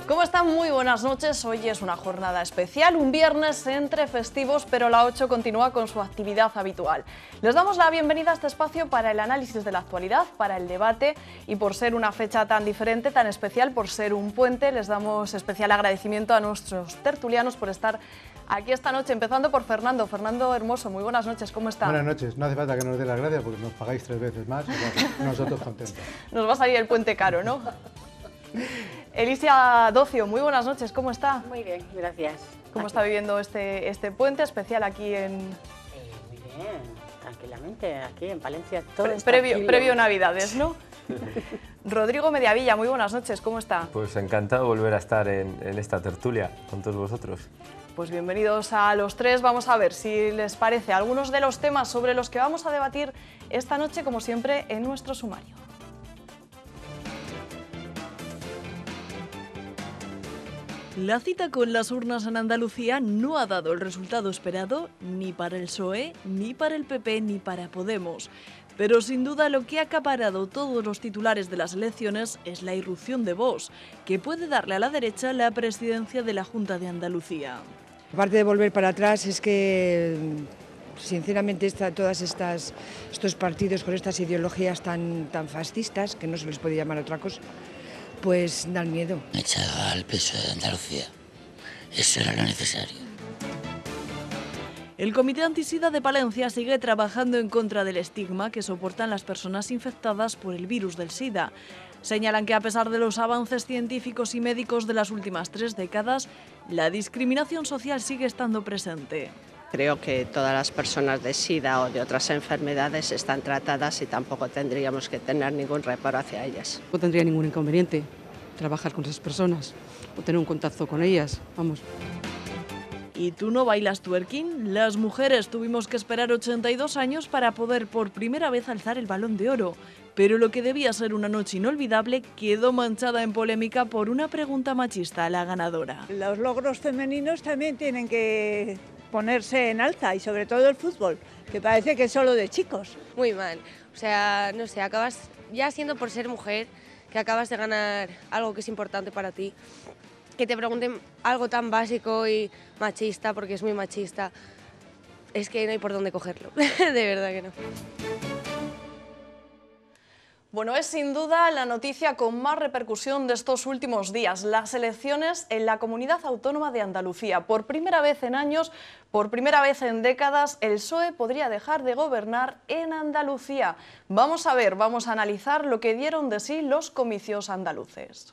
¿Cómo están? Muy buenas noches. Hoy es una jornada especial, un viernes entre festivos, pero la 8 continúa con su actividad habitual. Les damos la bienvenida a este espacio para el análisis de la actualidad, para el debate, y por ser una fecha tan diferente, tan especial, por ser un puente, les damos especial agradecimiento a nuestros tertulianos por estar aquí esta noche, empezando por Fernando. Fernando Hermoso, muy buenas noches, ¿cómo está? Buenas noches, no hace falta que nos dé las gracias porque nos pagáis 3 veces más, nosotros contentos. Nos va a salir el puente caro, ¿no? Elisia Docio, muy buenas noches, ¿cómo está? Muy bien, gracias. ¿Cómo está viviendo este puente especial aquí en...? Muy bien, tranquilamente, aquí en Palencia todo previo Navidades, ¿no? Rodrigo Mediavilla, muy buenas noches, ¿cómo está? Pues encantado de volver a estar en esta tertulia con todos vosotros. Pues bienvenidos a los tres. Vamos a ver si les parece algunos de los temas sobre los que vamos a debatir esta noche, como siempre, en nuestro sumario. La cita con las urnas en Andalucía no ha dado el resultado esperado ni para el PSOE, ni para el PP, ni para Podemos. Pero sin duda lo que ha acaparado todos los titulares de las elecciones es la irrupción de Vox, que puede darle a la derecha la presidencia de la Junta de Andalucía. Aparte de volver para atrás, es que sinceramente todos estos partidos con estas ideologías tan fascistas, que no se les puede llamar otra cosa, pues dan miedo. Echado al PSOE de Andalucía. Eso era lo necesario. El Comité Antisida de Palencia sigue trabajando en contra del estigma que soportan las personas infectadas por el virus del SIDA. Señalan que a pesar de los avances científicos y médicos de las últimas 3 décadas, la discriminación social sigue estando presente. Creo que todas las personas de SIDA o de otras enfermedades están tratadas y tampoco tendríamos que tener ningún reparo hacia ellas. No tendría ningún inconveniente trabajar con esas personas o tener un contacto con ellas, vamos. ¿Y tú no bailas twerking? Las mujeres tuvimos que esperar 82 años para poder por primera vez alzar el Balón de Oro. Pero lo que debía ser una noche inolvidable quedó manchada en polémica por una pregunta machista a la ganadora. Los logros femeninos también tienen que ponerse en alza, y sobre todo el fútbol, que parece que es solo de chicos. Muy mal, o sea, no sé, acabas ya siendo por ser mujer, que acabas de ganar algo que es importante para ti, que te pregunten algo tan básico y machista, porque es muy machista, es que no hay por dónde cogerlo, de verdad que no. Bueno, es sin duda la noticia con más repercusión de estos últimos días, las elecciones en la Comunidad Autónoma de Andalucía. Por primera vez en años, por primera vez en décadas, el PSOE podría dejar de gobernar en Andalucía. Vamos a ver, vamos a analizar lo que dieron de sí los comicios andaluces.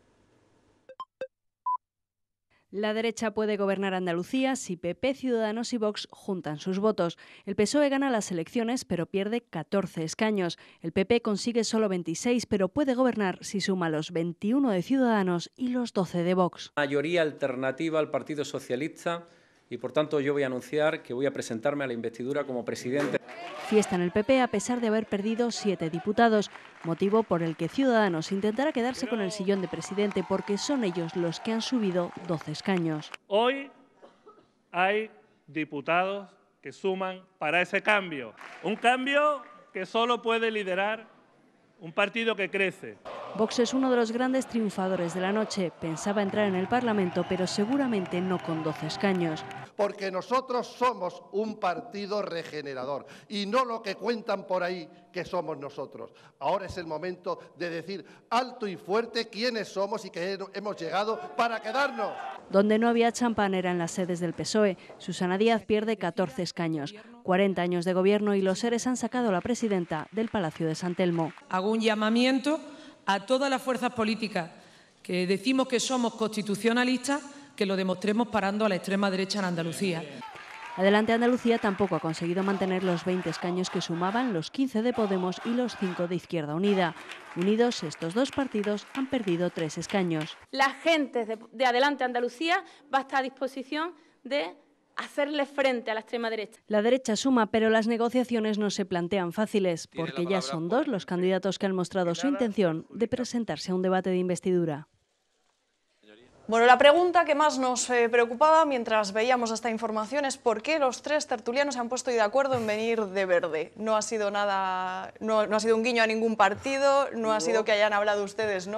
La derecha puede gobernar Andalucía si PP, Ciudadanos y Vox juntan sus votos. El PSOE gana las elecciones, pero pierde 14 escaños. El PP consigue solo 26, pero puede gobernar si suma los 21 de Ciudadanos y los 12 de Vox. Mayoría alternativa al Partido Socialista y, por tanto, yo voy a anunciar que voy a presentarme a la investidura como presidente. Fiesta en el PP a pesar de haber perdido 7 diputados, motivo por el que Ciudadanos intentará quedarse con el sillón de presidente porque son ellos los que han subido 12 escaños. Hoy hay diputados que suman para ese cambio, un cambio que solo puede liderar un partido que crece. Vox es uno de los grandes triunfadores de la noche. Pensaba entrar en el Parlamento, pero seguramente no con 12 escaños. Porque nosotros somos un partido regenerador y no lo que cuentan por ahí que somos nosotros. Ahora es el momento de decir alto y fuerte quiénes somos y que hemos llegado para quedarnos. Donde no había champán era en las sedes del PSOE. Susana Díaz pierde 14 escaños. 40 años de gobierno y los seres han sacado a la presidenta del Palacio de San Telmo. Hago un llamamiento a todas las fuerzas políticas que decimos que somos constitucionalistas, que lo demostremos parando a la extrema derecha en Andalucía. Adelante Andalucía tampoco ha conseguido mantener los 20 escaños que sumaban los 15 de Podemos y los 5 de Izquierda Unida. Unidos, estos dos partidos han perdido 3 escaños. La gente de Adelante Andalucía va a estar a disposición de hacerle frente a la extrema derecha. La derecha suma, pero las negociaciones no se plantean fáciles, porque ya son 2 los candidatos que han mostrado su intención de presentarse a un debate de investidura. Bueno, la pregunta que más nos preocupaba mientras veíamos esta información es por qué los 3 tertulianos se han puesto de acuerdo en venir de verde. No ha sido nada, no ha sido un guiño a ningún partido, no ha sido que hayan hablado ustedes, ¿no?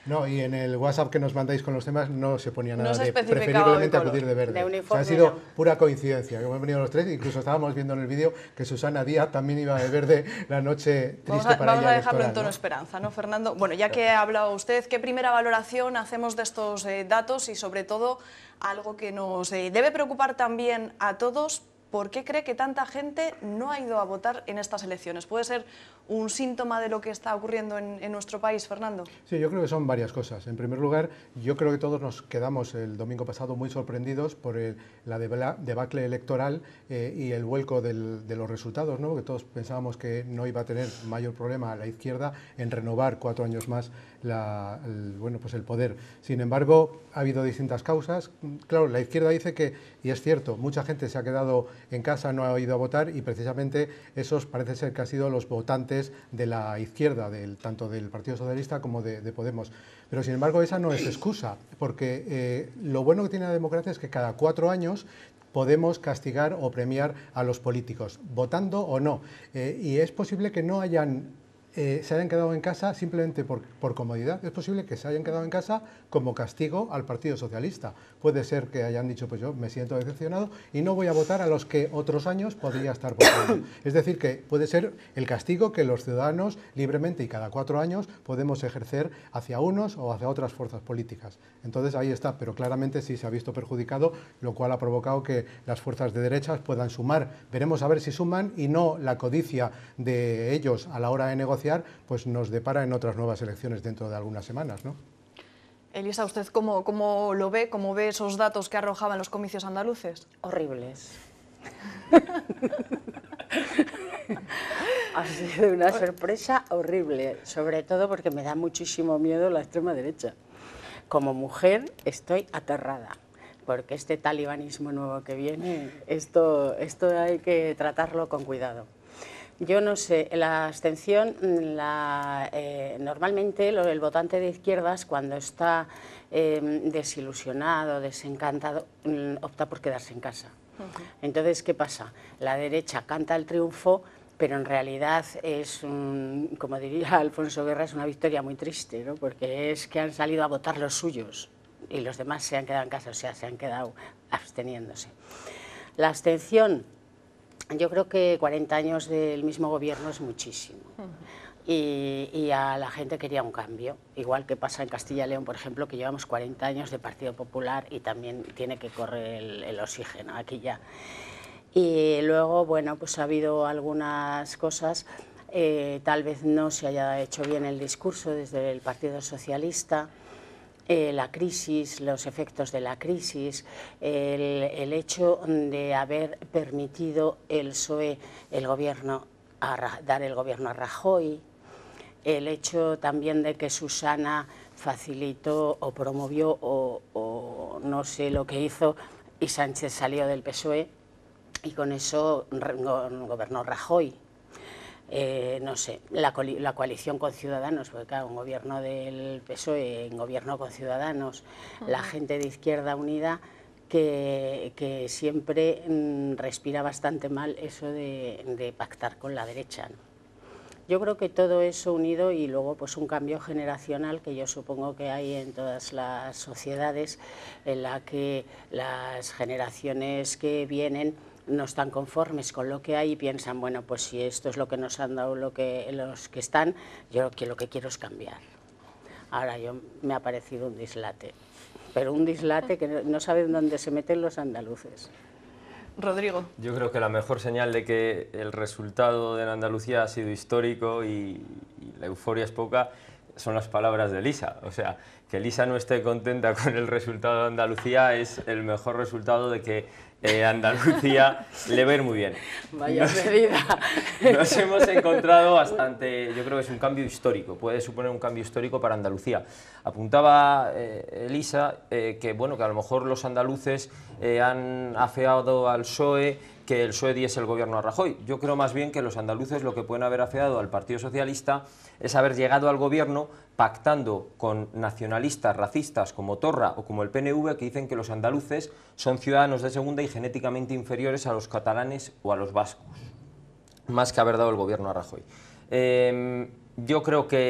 No, y en el WhatsApp que nos mandáis con los temas no se ponía nada de especificaba preferiblemente el color. acudir de verde. De O sea, uniforme, ha sido no. pura coincidencia, que hemos venido los tres, incluso estábamos viendo en el vídeo que Susana Díaz también iba de verde la noche triste para ella Vamos a dejarlo en electoral, tono ¿no? esperanza, ¿no, Fernando? Bueno, ya que ha hablado usted, ¿qué primera valoración hacemos de estos datos y, sobre todo, algo que nos debe preocupar también a todos? ¿Por qué cree que tanta gente no ha ido a votar en estas elecciones? ¿Puede ser un síntoma de lo que está ocurriendo en nuestro país, Fernando? Sí, yo creo que son varias cosas. En primer lugar, yo creo que todos nos quedamos el domingo pasado muy sorprendidos por la debacle electoral y el vuelco de los resultados, ¿no? Que todos pensábamos que no iba a tener mayor problema a la izquierda en renovar 4 años más el poder. Sin embargo, ha habido distintas causas. Claro, la izquierda dice que, y es cierto, mucha gente se ha quedado en casa, no ha ido a votar, y precisamente esos parece ser que han sido los votantes de la izquierda, tanto del Partido Socialista como de Podemos. Pero sin embargo esa no es excusa, porque lo bueno que tiene la democracia es que cada 4 años podemos castigar o premiar a los políticos, votando o no. Y es posible que no se hayan quedado en casa simplemente por comodidad. Es posible que se hayan quedado en casa como castigo al Partido Socialista. Puede ser que hayan dicho, pues yo me siento decepcionado y no voy a votar a los que otros años podría estar votando. Es decir, que puede ser el castigo que los ciudadanos libremente y cada 4 años podemos ejercer hacia unos o hacia otras fuerzas políticas. Entonces ahí está, pero claramente sí se ha visto perjudicado, lo cual ha provocado que las fuerzas de derechas puedan sumar. Veremos a ver si suman y no la codicia de ellos a la hora de negociar pues nos depara en otras nuevas elecciones dentro de algunas semanas, ¿no? Elisa, ¿usted cómo lo ve? ¿Cómo ve esos datos que arrojaban los comicios andaluces? Horribles. Ha sido una sorpresa horrible, sobre todo porque me da muchísimo miedo la extrema derecha. Como mujer estoy aterrada, porque este talibanismo nuevo que viene, esto hay que tratarlo con cuidado. Yo no sé, la abstención, normalmente el votante de izquierdas cuando está desilusionado, desencantado, opta por quedarse en casa. Entonces, ¿qué pasa? La derecha canta el triunfo, pero en realidad es, como diría Alfonso Guerra, es una victoria muy triste, ¿no? Porque es que han salido a votar los suyos y los demás se han quedado en casa, o sea, se han quedado absteniéndose. La abstención, yo creo que 40 años del mismo gobierno es muchísimo. Y a la gente quería un cambio, igual que pasa en Castilla y León, por ejemplo, que llevamos 40 años de Partido Popular y también tiene que correr el oxígeno aquí ya. Y luego, bueno, pues ha habido algunas cosas, tal vez no se haya hecho bien el discurso desde el Partido Socialista, la crisis, los efectos de la crisis, el hecho de haber permitido el PSOE dar el gobierno a Rajoy, el hecho también de que Susana facilitó o promovió o no sé lo que hizo y Sánchez salió del PSOE y con eso gobernó Rajoy. No sé, la coalición con Ciudadanos, porque claro, un gobierno del PSOE, un gobierno con Ciudadanos, la gente de Izquierda Unida que siempre respira bastante mal eso de pactar con la derecha, ¿no? Yo creo que todo eso unido y luego pues un cambio generacional que yo supongo que hay en todas las sociedades en la que las generaciones que vienen no están conformes con lo que hay y piensan, bueno, pues si esto es lo que nos han dado los que están, yo lo que quiero es cambiar. Ahora me ha parecido un dislate, pero un dislate que no saben dónde se meten los andaluces. Rodrigo. Yo creo que la mejor señal de que el resultado de Andalucía ha sido histórico y la euforia es poca son las palabras de Elisa. O sea, que Elisa no esté contenta con el resultado de Andalucía es el mejor resultado de que Andalucía le va a ir muy bien. Vaya medida. Nos hemos encontrado bastante, yo creo que es un cambio histórico, puede suponer un cambio histórico para Andalucía. Apuntaba Elisa que, bueno, que a lo mejor los andaluces han afeado al PSOE, que el PSOE diese el gobierno a Rajoy. Yo creo más bien que los andaluces lo que pueden haber afeado al Partido Socialista es haber llegado al gobierno pactando con nacionalistas, racistas como Torra o como el PNV, que dicen que los andaluces son ciudadanos de segunda y genéticamente inferiores a los catalanes o a los vascos, más que haber dado el gobierno a Rajoy. Yo creo que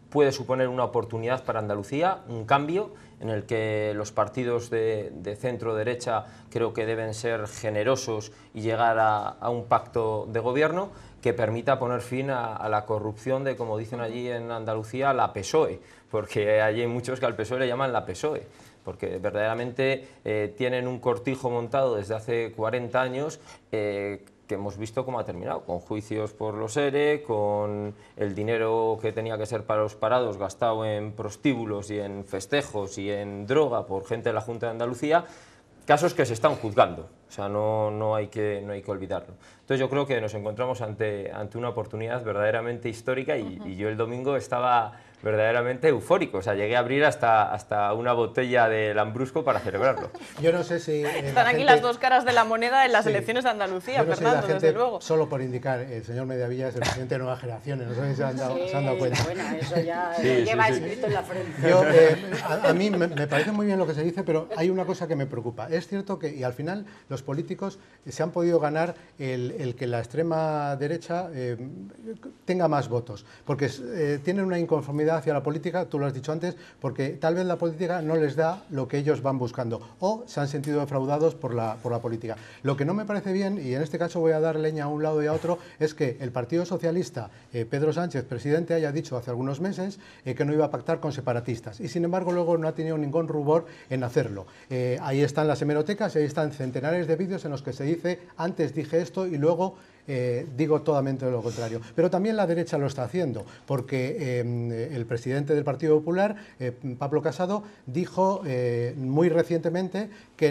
puede suponer una oportunidad para Andalucía, un cambio en el que los partidos de centro-derecha creo que deben ser generosos y llegar a un pacto de gobierno que permita poner fin a la corrupción de, como dicen allí en Andalucía, la PSOE, porque allí hay muchos que al PSOE le llaman la PSOE, porque verdaderamente tienen un cortijo montado desde hace 40 años que hemos visto cómo ha terminado, con juicios por los ERE, con el dinero que tenía que ser para los parados gastado en prostíbulos y en festejos y en droga por gente de la Junta de Andalucía, casos que se están juzgando, o sea, no hay que olvidarlo. Entonces yo creo que nos encontramos ante una oportunidad verdaderamente histórica y yo el domingo estaba verdaderamente eufórico, o sea, llegué a abrir hasta una botella de Lambrusco para celebrarlo. Yo no sé si... Están aquí las dos caras de la moneda en las elecciones de Andalucía, no Fernando, desde luego. Solo por indicar, el señor Mediavilla es el presidente de Nuevas Generaciones, no sé si se han dado cuenta. Bueno, eso ya lleva escrito en la frente. Yo, a mí me parece muy bien lo que se dice, pero hay una cosa que me preocupa. Es cierto que, y al final, los políticos se han podido ganar el que la extrema derecha tenga más votos, porque tienen una inconformidad hacia la política, tú lo has dicho antes, porque tal vez la política no les da lo que ellos van buscando, o se han sentido defraudados por la política. Lo que no me parece bien, y en este caso voy a dar leña a un lado y a otro, es que el Partido Socialista, Pedro Sánchez, presidente, haya dicho hace algunos meses que no iba a pactar con separatistas, y sin embargo luego no ha tenido ningún rubor en hacerlo. Ahí están las hemerotecas, ahí están centenares de vídeos en los que se dice, antes dije esto y luego digo totalmente lo contrario. Pero también la derecha lo está haciendo, porque el presidente del Partido Popular, Pablo Casado, dijo muy recientemente que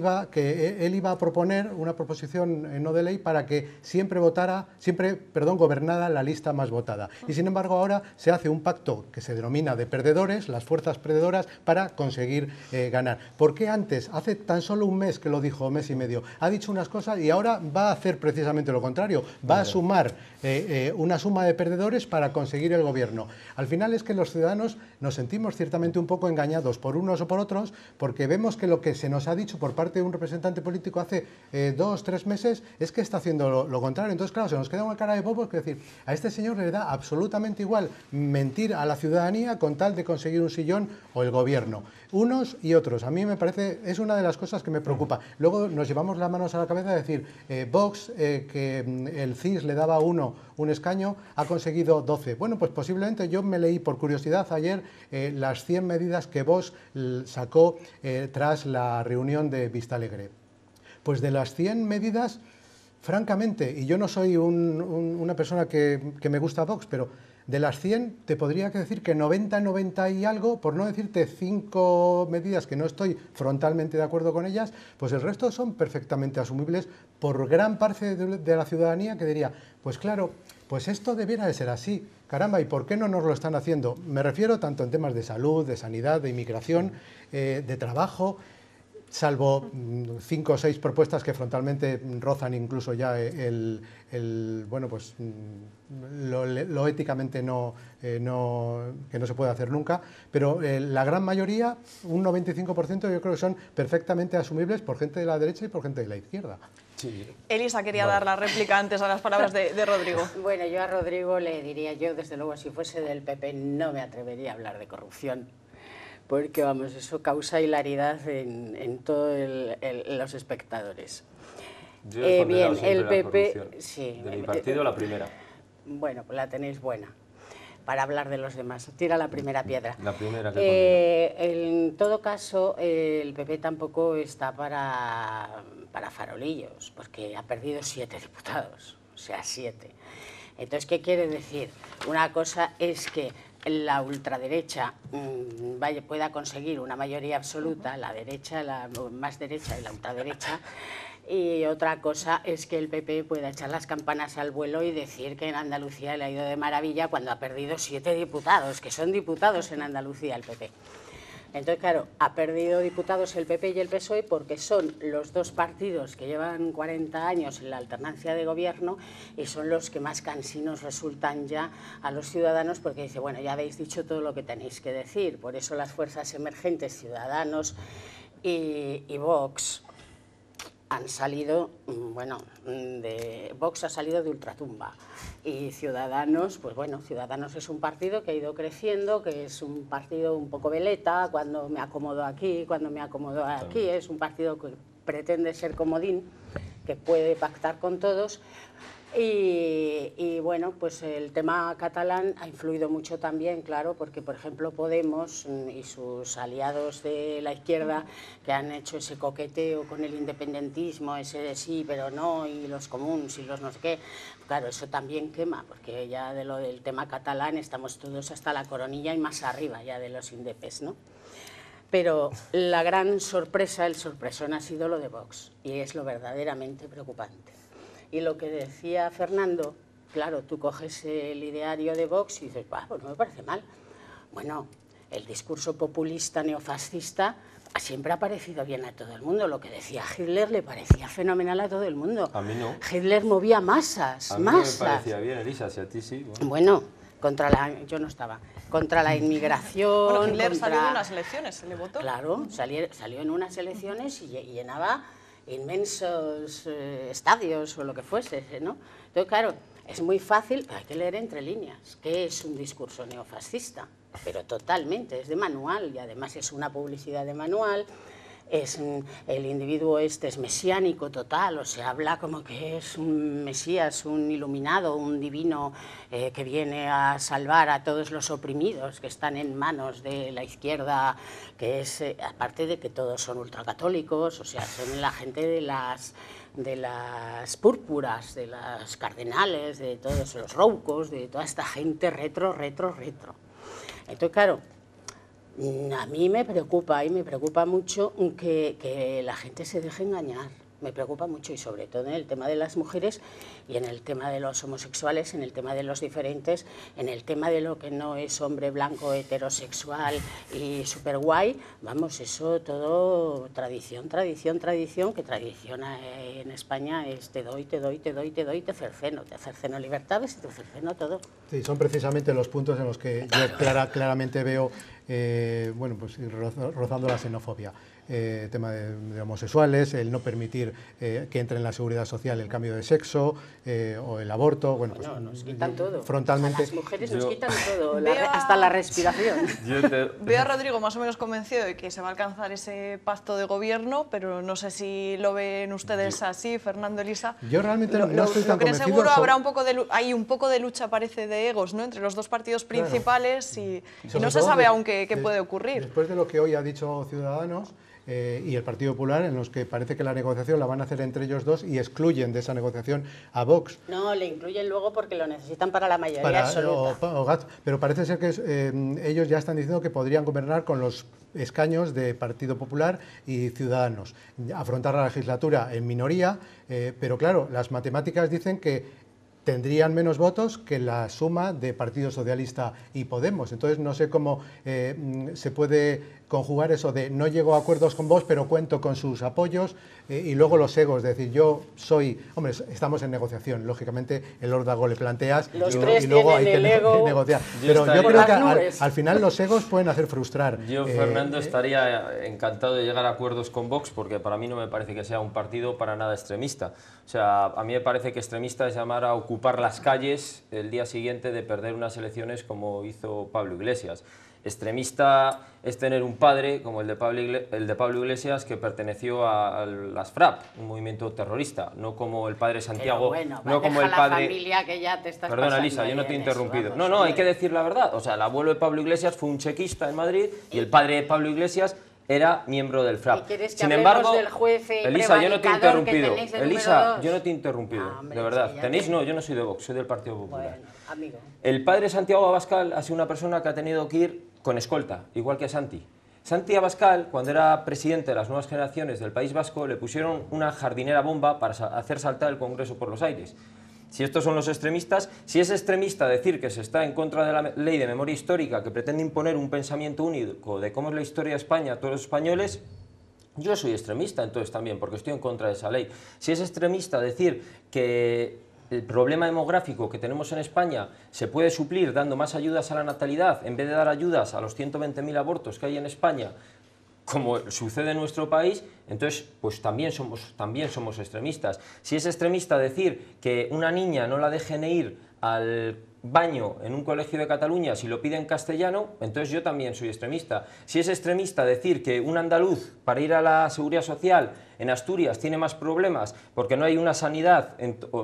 él iba a proponer una proposición no de ley para que siempre gobernara la lista más votada. Y sin embargo ahora se hace un pacto que se denomina de perdedores, las fuerzas perdedoras, para conseguir ganar. ¿Por qué antes, hace tan solo un mes que lo dijo, mes y medio, ha dicho unas cosas y ahora va a hacer precisamente lo contrario? Va a sumar una suma de perdedores para conseguir el gobierno. Al final es que los ciudadanos nos sentimos ciertamente un poco engañados por unos o por otros, porque vemos que lo que se nos ha dicho por parte de un representante político hace 2 o 3 meses es que está haciendo lo contrario. Entonces, claro, se nos queda una cara de bobos, que decir, a este señor le da absolutamente igual mentir a la ciudadanía con tal de conseguir un sillón o el gobierno. Unos y otros. A mí me parece, es una de las cosas que me preocupa. Luego nos llevamos las manos a la cabeza de decir, Vox, que el CIS le daba un escaño, ha conseguido 12. Bueno, pues posiblemente yo me leí por curiosidad ayer las 100 medidas que Vox sacó tras la reunión de Vistalegre. Pues de las 100 medidas, francamente, y yo no soy una persona que me gusta Vox, pero de las 100 te podría decir que 90 y algo, por no decirte 5 medidas que no estoy frontalmente de acuerdo con ellas, pues el resto son perfectamente asumibles por gran parte de la ciudadanía, que diría, pues claro, pues esto debiera de ser así, caramba, ¿y por qué no nos lo están haciendo? Me refiero tanto en temas de salud, de sanidad, de inmigración, de trabajo, salvo 5 o 6 propuestas que frontalmente rozan incluso ya bueno, pues lo éticamente que no se puede hacer nunca, pero la gran mayoría, un 95%, yo creo que son perfectamente asumibles por gente de la derecha y por gente de la izquierda. Sí. Elisa quería dar la réplica antes a las palabras de Rodrigo. Bueno, yo a Rodrigo le diría, yo desde luego si fuese del PP no me atrevería a hablar de corrupción, porque vamos, eso causa hilaridad en todos los espectadores. Yo he bien, el PP, sí, de mi partido la primera. Bueno, pues la tenéis buena para hablar de los demás. Tira la primera piedra. La primera que en todo caso, el PP tampoco está para farolillos, porque ha perdido 7 diputados, o sea, 7. Entonces, ¿qué quiere decir? Una cosa es que la ultraderecha pueda conseguir una mayoría absoluta, la derecha, la más derecha y la ultraderecha, y otra cosa es que el PP pueda echar las campanas al vuelo y decir que en Andalucía le ha ido de maravilla cuando ha perdido 7 diputados, que son diputados en Andalucía el PP. Entonces, claro, ha perdido diputados el PP y el PSOE porque son los dos partidos que llevan 40 años en la alternancia de gobierno y son los que más cansinos resultan ya a los ciudadanos, porque dice, bueno, ya habéis dicho todo lo que tenéis que decir. Por eso las fuerzas emergentes, Ciudadanos y Vox, han salido, bueno, Vox ha salido de ultratumba y Ciudadanos, pues bueno, Ciudadanos es un partido que ha ido creciendo, que es un partido un poco veleta, cuando me acomodo aquí, cuando me acomodo aquí, es un partido que pretende ser comodín, que puede pactar con todos. Y bueno, pues el tema catalán ha influido mucho también, claro, porque por ejemplo Podemos y sus aliados de la izquierda que han hecho ese coqueteo con el independentismo, ese de sí pero no, y los comuns y los no sé qué, claro, eso también quema, porque ya de lo del tema catalán estamos todos hasta la coronilla y más arriba ya de los indepes, ¿no? Pero la gran sorpresa, el sorpresón ha sido lo de Vox, y es lo verdaderamente preocupante. Y lo que decía Fernando, claro, tú coges el ideario de Vox y dices, pues no me parece mal. Bueno, el discurso populista neofascista siempre ha parecido bien a todo el mundo. Lo que decía Hitler le parecía fenomenal a todo el mundo. A mí no. Hitler movía masas, a mí masas. me parecía bien, Elisa, si a ti sí. Bueno, yo no estaba. Contra la inmigración. Bueno, Hitler salió en unas elecciones, se le votó. Claro, salió en unas elecciones y llenaba inmensos estadios o lo que fuese, ¿no? Entonces, claro, es muy fácil, pero hay que leer entre líneas, que es un discurso neofascista, pero totalmente, es de manual y además es una publicidad de manual. El individuo es mesiánico total, o sea, habla como que es un mesías, un iluminado, un divino que viene a salvar a todos los oprimidos que están en manos de la izquierda, que es, aparte de que todos son ultracatólicos, o sea, son la gente de las púrpuras, de las cardenales, de todos los roucos, de toda esta gente retro. Entonces, claro, a mí me preocupa y me preocupa mucho que la gente se deje engañar, me preocupa mucho y sobre todo en el tema de las mujeres y en el tema de los homosexuales, en el tema de los diferentes, en el tema de lo que no es hombre blanco heterosexual y súper guay, vamos, eso todo tradición, que tradición en España es te doy, te cerceno libertades y te cerceno todo. Sí, son precisamente los puntos en los que yo claramente veo bueno, pues rozando la xenofobia. Tema de homosexuales, el no permitir que entre en la seguridad social el cambio de sexo o el aborto, bueno, pues nos quitan todo. Frontalmente. A las mujeres nos quitan todo, hasta la respiración. Veo a Rodrigo más o menos convencido de que se va a alcanzar ese pacto de gobierno, pero no sé si lo ven ustedes así, Fernando, Elisa. Yo realmente no estoy tan convencido. Seguro habrá hay un poco de lucha, parece, de egos, ¿no?, entre los dos partidos principales, claro. y no se sabe aún qué puede ocurrir. Después de lo que hoy ha dicho Ciudadanos, y el Partido Popular, en los que parece que la negociación la van a hacer entre ellos dos y excluyen de esa negociación a Vox. No, le incluyen luego porque lo necesitan para la mayoría absoluta. Pero parece ser que ellos ya están diciendo que podrían gobernar con los escaños de Partido Popular y Ciudadanos, afrontar la legislatura en minoría, pero claro, las matemáticas dicen que tendrían menos votos que la suma de Partido Socialista y Podemos. Entonces no sé cómo se puede conjugar eso de no llego a acuerdos con vos, pero cuento con sus apoyos, y luego los egos, es decir, yo soy... Hombre, estamos en negociación, lógicamente el órdago le planteas y luego hay que negociar. Pero yo creo que al final los egos pueden hacer frustrar. Yo, Fernando, estaría encantado de llegar a acuerdos con Vox, porque para mí no me parece que sea un partido para nada extremista. O sea, a mí me parece que extremista es llamar a ocupar las calles el día siguiente de perder unas elecciones como hizo Pablo Iglesias. Extremista es tener un padre como el de Pablo Iglesias, que perteneció a las FRAP, un movimiento terrorista, no como el padre Santiago, bueno, no como el padre... Familia que ya te estás Perdona, Elisa, yo no te he interrumpido. No, hay que decir la verdad. O sea, el abuelo de Pablo Iglesias fue un chequista en Madrid y el padre de Pablo Iglesias era miembro del FRAP. Sin embargo, del juez Elisa, yo no te he interrumpido. Elisa, yo no te he interrumpido, de verdad. No, yo no soy de Vox, soy del Partido Popular. Bueno, amigo. El padre Santiago Abascal ha sido una persona que ha tenido que ir con escolta, igual que Santi. Santi Abascal, cuando era presidente de las nuevas generaciones del País Vasco, le pusieron una jardinera bomba para hacer saltar el Congreso por los aires. Si estos son los extremistas, si es extremista decir que se está en contra de la ley de memoria histórica, que pretende imponer un pensamiento único de cómo es la historia de España a todos los españoles, yo soy extremista entonces también, porque estoy en contra de esa ley. Si es extremista decir que el problema demográfico que tenemos en España se puede suplir dando más ayudas a la natalidad, en vez de dar ayudas a los 120.000 abortos que hay en España, como sucede en nuestro país, entonces pues también somos extremistas. Si es extremista decir que una niña no la dejen ir al baño en un colegio de Cataluña si lo pide en castellano, entonces yo también soy extremista. Si es extremista decir que un andaluz para ir a la Seguridad Social en Asturias tiene más problemas porque no hay una sanidad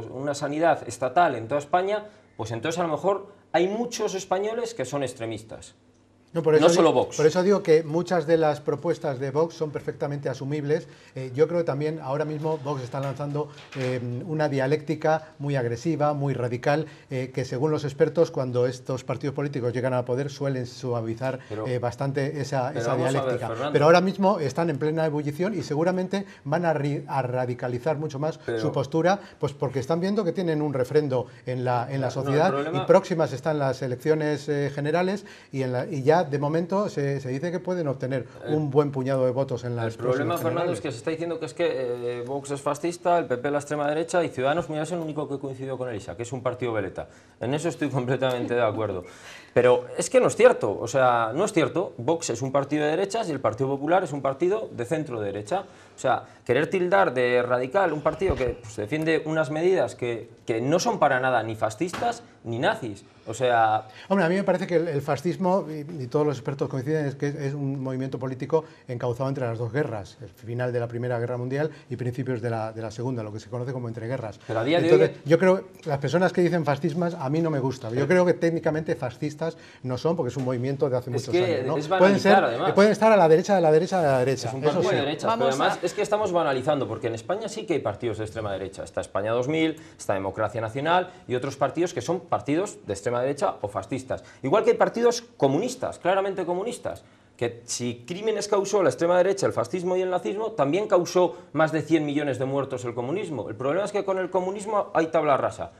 estatal en toda España, pues entonces a lo mejor hay muchos españoles que son extremistas. No, por eso solo Vox. Por eso digo que muchas de las propuestas de Vox son perfectamente asumibles. Yo creo que también ahora mismo Vox está lanzando una dialéctica muy agresiva, muy radical, que según los expertos, cuando estos partidos políticos llegan al poder, suelen suavizar bastante esa dialéctica. Pero ahora mismo están en plena ebullición y seguramente van a radicalizar mucho más su postura, pues porque están viendo que tienen un refrendo en la sociedad y próximas están las elecciones generales y ya de momento se dice que pueden obtener un buen puñado de votos en las próximas generales. El problema, Fernando, es que se está diciendo que es que Vox es fascista, el PP la extrema derecha y Ciudadanos, mira, es el único que coincidió con Elisa, que es un partido veleta. En eso estoy completamente de acuerdo. Pero es que no es cierto, o sea, no es cierto. Vox es un partido de derechas y el Partido Popular es un partido de centro-derecha. O sea, querer tildar de radical un partido que pues, defiende unas medidas que no son para nada ni fascistas ni nazis. O sea... Hombre, a mí me parece que el fascismo, y todos los expertos coinciden, es que es un movimiento político encauzado entre las dos guerras, el final de la Primera Guerra Mundial y principios de la Segunda, lo que se conoce como entreguerras. Pero a día de hoy... Yo creo que las personas que dicen fascismas a mí no me gusta. Yo creo que técnicamente fascistas no son, porque es un movimiento de hace muchos años. ¿No? Es banalizar, además. Pueden estar a la derecha de la derecha de la derecha. Es un partido de derecha, pero además es que estamos banalizando, porque en España sí que hay partidos de extrema derecha. Está España 2000, está Democracia Nacional y otros partidos que son partidos de extrema derecha o fascistas. Igual que hay partidos comunistas, claramente comunistas, que si crímenes causó la extrema derecha, el fascismo y el nazismo, también causó más de 100 millones de muertos el comunismo. El problema es que con el comunismo hay tabla rasa.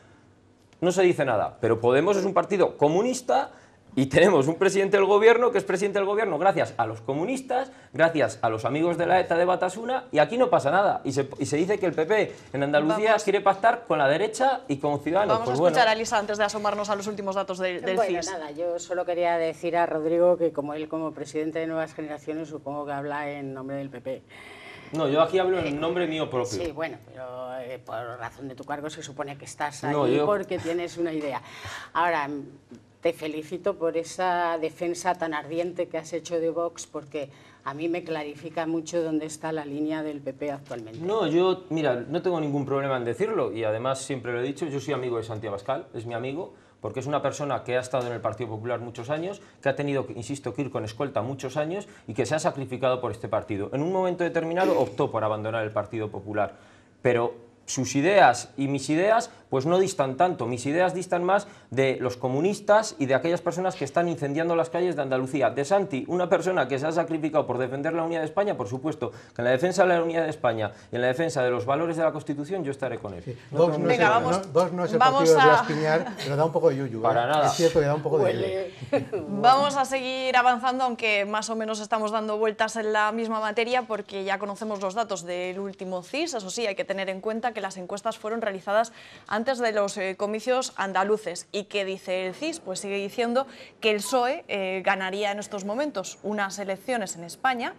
No se dice nada, pero Podemos es un partido comunista y tenemos un presidente del gobierno que es presidente del gobierno gracias a los comunistas, gracias a los amigos de la ETA de Batasuna, y aquí no pasa nada. Y se dice que el PP en Andalucía quiere pactar con la derecha y con Ciudadanos. Vamos a escuchar a Elisa antes de asomarnos a los últimos datos del CIS. Nada, yo solo quería decir a Rodrigo que como él como presidente de Nuevas Generaciones supongo que habla en nombre del PP. No, yo aquí hablo en nombre mío propio. Sí, bueno, pero por razón de tu cargo se supone que estás ahí porque tienes una idea. Ahora, te felicito por esa defensa tan ardiente que has hecho de Vox, porque a mí me clarifica mucho dónde está la línea del PP actualmente. No, yo, mira, no tengo ningún problema en decirlo, y además siempre lo he dicho, yo soy amigo de Santi Abascal, es mi amigo, porque es una persona que ha estado en el Partido Popular muchos años, que ha tenido, insisto, que ir con escolta muchos años y que se ha sacrificado por este partido. En un momento determinado optó por abandonar el Partido Popular, pero sus ideas y mis ideas pues no distan tanto. Mis ideas distan más de los comunistas y de aquellas personas que están incendiando las calles de Andalucía. De Santi, una persona que se ha sacrificado por defender la unidad de España, por supuesto, que en la defensa de la unidad de España y en la defensa de los valores de la Constitución yo estaré con él. Sí. Vox no es el partido de Blas Piñar, pero da un poco de yuyu. Para nada. Es cierto que da un poco de... Vamos a seguir avanzando, aunque más o menos estamos dando vueltas en la misma materia, porque ya conocemos los datos del último CIS. Eso sí, hay que tener en cuenta que las encuestas fueron realizadas antes de los comicios andaluces. ¿Y qué dice el CIS? Pues sigue diciendo que el PSOE ganaría en estos momentos unas elecciones en España.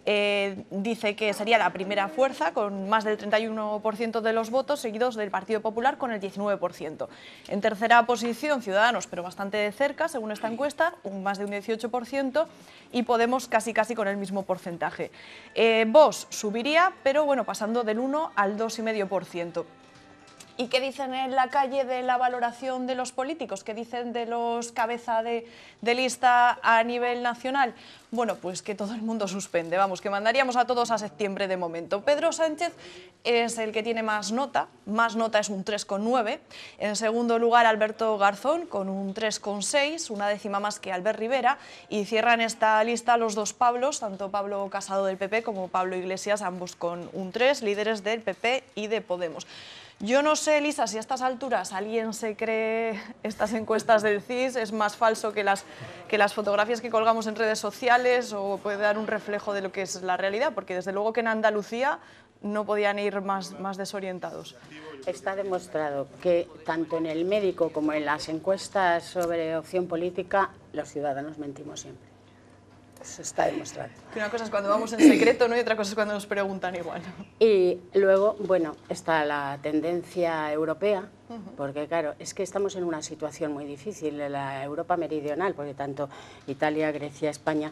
Dice que sería la primera fuerza con más del 31% de los votos, seguidos del Partido Popular con el 19%. En tercera posición Ciudadanos, pero bastante de cerca, según esta encuesta, más de un 18%, y Podemos casi con el mismo porcentaje. Vox subiría, pero bueno, pasando del 1 al 2,5%. ¿Y qué dicen en la calle de la valoración de los políticos? ¿Qué dicen de los cabeza de lista a nivel nacional? Bueno, pues que todo el mundo suspende, vamos, que mandaríamos a todos a septiembre de momento. Pedro Sánchez es el que tiene más nota es un 3,9. En segundo lugar, Alberto Garzón con un 3,6, una décima más que Albert Rivera, y cierran esta lista los dos Pablos, tanto Pablo Casado del PP como Pablo Iglesias, ambos con un 3, líderes del PP y de Podemos. Yo no sé, Elisa, si a estas alturas alguien se cree estas encuestas del CIS, es más falso que las fotografías que colgamos en redes sociales, o puede dar un reflejo de lo que es la realidad, porque desde luego que en Andalucía no podían ir más desorientados. Está demostrado que tanto en el médico como en las encuestas sobre opción política, los ciudadanos mentimos siempre. eso está demostrado. Que una cosa es cuando vamos en secreto, ¿no? Y otra cosa es cuando nos preguntan igual. Y luego, bueno, está la tendencia europea, porque claro, es que estamos en una situación muy difícil, en la Europa meridional, porque tanto Italia, Grecia, España,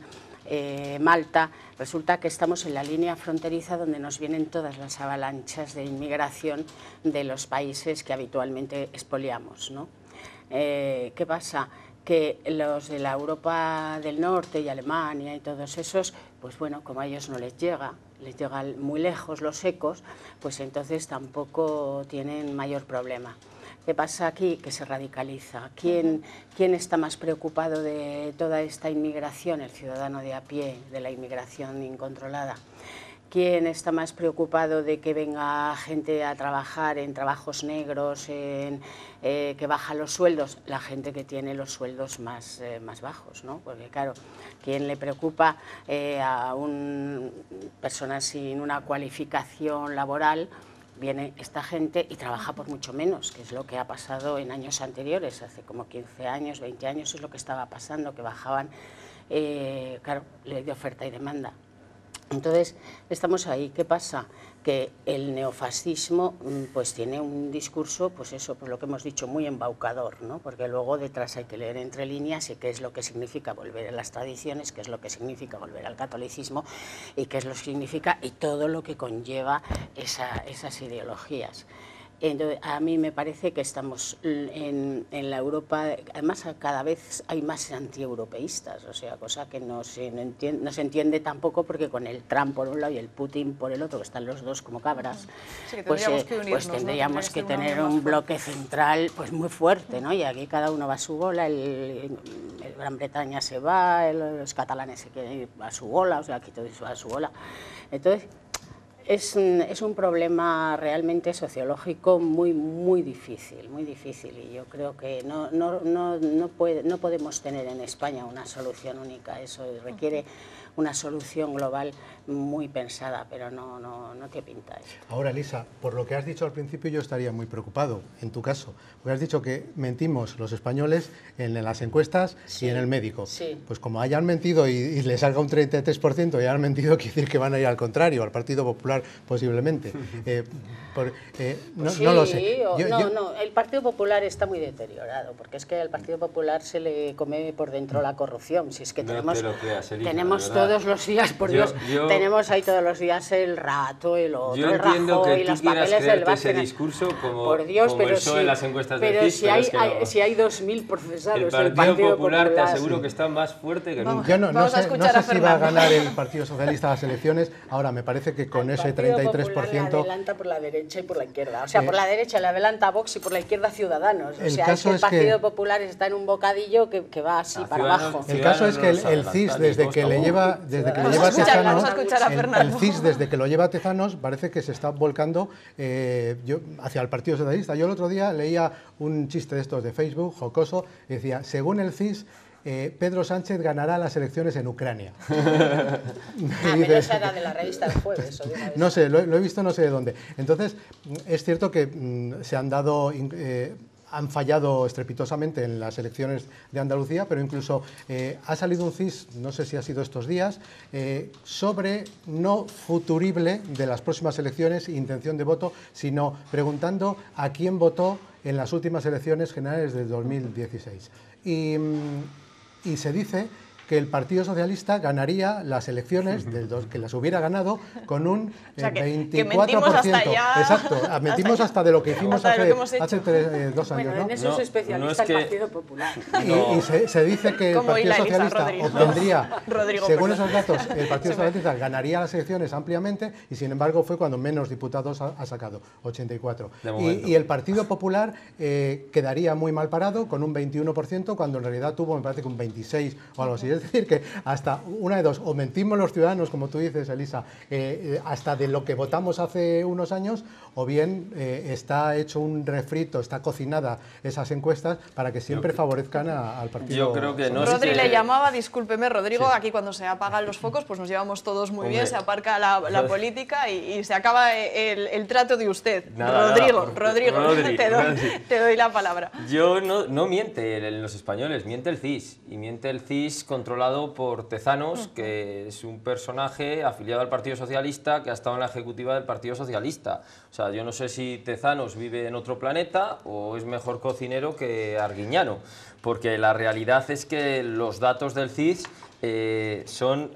Malta, resulta que estamos en la línea fronteriza donde nos vienen todas las avalanchas de inmigración de los países que habitualmente expoliamos, ¿no? ¿Qué pasa? Que los de la Europa del Norte y Alemania y todos esos, pues bueno, como a ellos no les llega muy lejos los ecos, pues entonces tampoco tienen mayor problema. ¿Qué pasa aquí? Que se radicaliza. ¿Quién está más preocupado de toda esta inmigración? El ciudadano de a pie, de la inmigración incontrolada. ¿Quién está más preocupado de que venga gente a trabajar en trabajos negros, que bajan los sueldos? La gente que tiene los sueldos más bajos, ¿no? Porque claro, ¿quién le preocupa a personas sin una cualificación laboral? Viene esta gente y trabaja por mucho menos, que es lo que ha pasado en años anteriores, hace como 15 años, 20 años es lo que estaba pasando, que bajaban, claro, ley de oferta y demanda. Entonces, estamos ahí. ¿Qué pasa? Que el neofascismo pues tiene un discurso, pues eso, por lo que hemos dicho, muy embaucador, ¿no? Porque luego detrás hay que leer entre líneas y qué es lo que significa volver a las tradiciones, qué es lo que significa volver al catolicismo y qué es lo que significa y todo lo que conlleva esas ideologías. Entonces, a mí me parece que estamos en la Europa, además cada vez hay más antieuropeístas, o sea, cosa que no se entiende tampoco, porque con el Trump por un lado y el Putin por el otro, que están los dos como cabras, Sí, pues tendríamos que tener un bloque central pues muy fuerte, ¿no? Y aquí cada uno va a su bola, el Gran Bretaña se va, los catalanes se quieren ir a su bola, o sea, aquí todo va a su bola. Entonces, es un problema realmente sociológico muy difícil, y yo creo que no podemos tener en España una solución única, eso requiere una solución global muy pensada, pero no te pinta eso. Ahora, Elisa, por lo que has dicho al principio yo estaría muy preocupado, en tu caso, porque has dicho que mentimos los españoles en las encuestas y en el médico. Sí. Pues como hayan mentido y le salga un 33% y hayan mentido, quiere decir que van a ir al contrario, al Partido Popular posiblemente. No lo sé. No, el Partido Popular está muy deteriorado, porque es que al Partido Popular se le come por dentro la corrupción. Si es que tenemos todos los días, por Dios, tenemos ahí todos los días el rato, el otro, yo el Rajoy, los papeles del ese discurso como, por Dios, como pero el PSOE en las encuestas del CIS, si hay 2.000 procesados, el Partido Popular te aseguro que está más fuerte que nunca. Yo no sé si va a ganar el Partido Socialista las elecciones. Ahora, me parece que con ese 33%... El Partido Popular le adelanta por la derecha y por la izquierda. O sea, por la derecha le adelanta Vox y por la izquierda Ciudadanos. O sea, es que el Partido Popular está en un bocadillo que va así para abajo. El caso es que el CIS, desde que le lleva Tezanos, el CIS, desde que lo lleva Tezanos, parece que se está volcando hacia el Partido Socialista. Yo el otro día leía un chiste de estos de Facebook, jocoso, y decía, según el CIS, Pedro Sánchez ganará las elecciones en Ucrania. Pero esa era de la revista El Jueves. No sé, lo he visto no sé de dónde. Entonces, es cierto que se han dado... han fallado estrepitosamente en las elecciones de Andalucía, pero incluso ha salido un CIS, no sé si ha sido estos días, sobre no futurible de las próximas elecciones, intención de voto, sino preguntando a quién votó en las últimas elecciones generales de 2016. Y se dice que el Partido Socialista ganaría las elecciones, que las hubiera ganado, con un 24%. Exacto, mentimos hasta de lo que hicimos hace 2 años. Bueno, en eso es especialista el Partido Popular. Y se dice que el Partido Socialista obtendría, según esos datos, el Partido Socialista ganaría las elecciones ampliamente y, sin embargo, fue cuando menos diputados ha sacado, 84. Y el Partido Popular quedaría muy mal parado, con un 21%, cuando en realidad tuvo, me parece que un 26% o algo así. Es decir, que hasta una de dos, o mentimos los ciudadanos, como tú dices, Elisa, hasta de lo que votamos hace unos años, o bien está hecho un refrito, está cocinada esas encuestas para que siempre favorezcan al partido. Yo creo que no. Rodri le llamaba, discúlpeme, Rodrigo, aquí cuando se apagan los focos, pues nos llevamos todos muy bien, se aparca la política y se acaba el trato de usted. Rodrigo, te doy la palabra. Yo no miente los españoles, miente el CIS, y miente el CIS con controlado por Tezanos, que es un personaje afiliado al Partido Socialista que ha estado en la ejecutiva del Partido Socialista. O sea, yo no sé si Tezanos vive en otro planeta o es mejor cocinero que Arguiñano, porque la realidad es que los datos del CIS son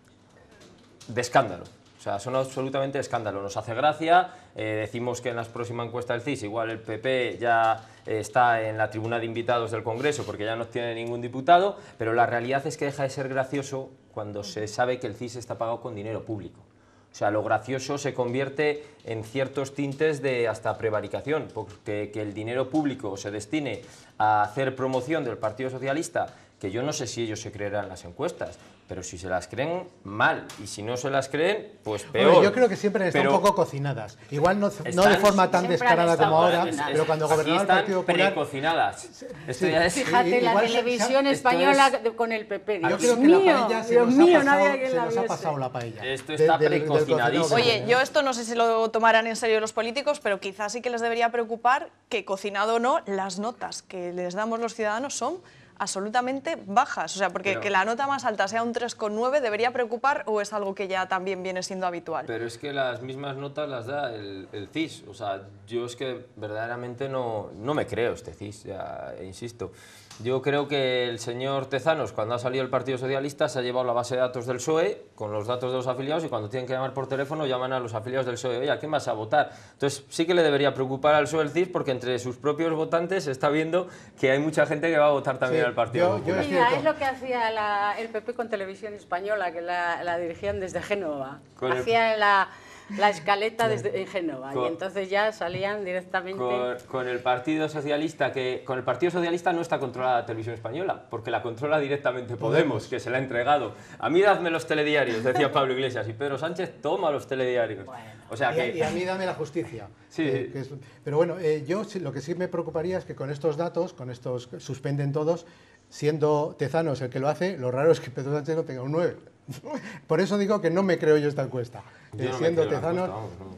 de escándalo. O sea, son absolutamente de escándalo. Nos hace gracia, decimos que en la próxima encuesta del CIS igual el PP ya está en la tribuna de invitados del Congreso porque ya no tiene ningún diputado, pero la realidad es que deja de ser gracioso cuando se sabe que el CIS está pagado con dinero público. O sea, lo gracioso se convierte en ciertos tintes de hasta prevaricación, porque que el dinero público se destine a hacer promoción del Partido Socialista, que yo no sé si ellos se creerán las encuestas, pero si se las creen, mal, y si no se las creen, pues peor. Bueno, yo creo que siempre están un poco cocinadas, igual no de forma tan descarada como ahora, pero cuando gobernaba el Partido Popular... precocinadas. Fíjate, la televisión española con el PP. Yo creo que la paella se nos ha pasado la paella. Esto está precocinadísimo. Oye, yo esto no sé si lo tomarán en serio los políticos, pero quizás sí que les debería preocupar que, cocinado o no, las notas que les damos los ciudadanos son absolutamente bajas, o sea, porque que la nota más alta sea un 3,9 debería preocupar, o es algo que ya también viene siendo habitual. Pero es que las mismas notas las da el CIS, o sea, yo es que verdaderamente no me creo este CIS, ya insisto. Yo creo que el señor Tezanos, cuando ha salido el Partido Socialista, se ha llevado la base de datos del PSOE con los datos de los afiliados, y cuando tienen que llamar por teléfono llaman a los afiliados del PSOE. Oye, ¿a quién vas a votar? Entonces sí que le debería preocupar al PSOE el CIS, porque entre sus propios votantes se está viendo que hay mucha gente que va a votar también al Partido Popular. Mira, es lo que hacía el PP con Televisión Española, que la dirigían desde Génova. Hacían la escaleta en Génova, y entonces ya salían directamente... Con el Partido Socialista, con el Partido Socialista no está controlada la Televisión Española, porque la controla directamente Podemos, que se la ha entregado. A mí dadme los telediarios, decía Pablo Iglesias, y Pedro Sánchez toma los telediarios. Bueno, o sea y a mí dame la justicia. Sí. Pero bueno, yo lo que sí me preocuparía es que con estos datos, con estos suspenden todos, siendo Tezanos el que lo hace, lo raro es que Pedro Sánchez no tenga un 9. Por eso digo que no me creo yo esta encuesta. Siendo Tezanos,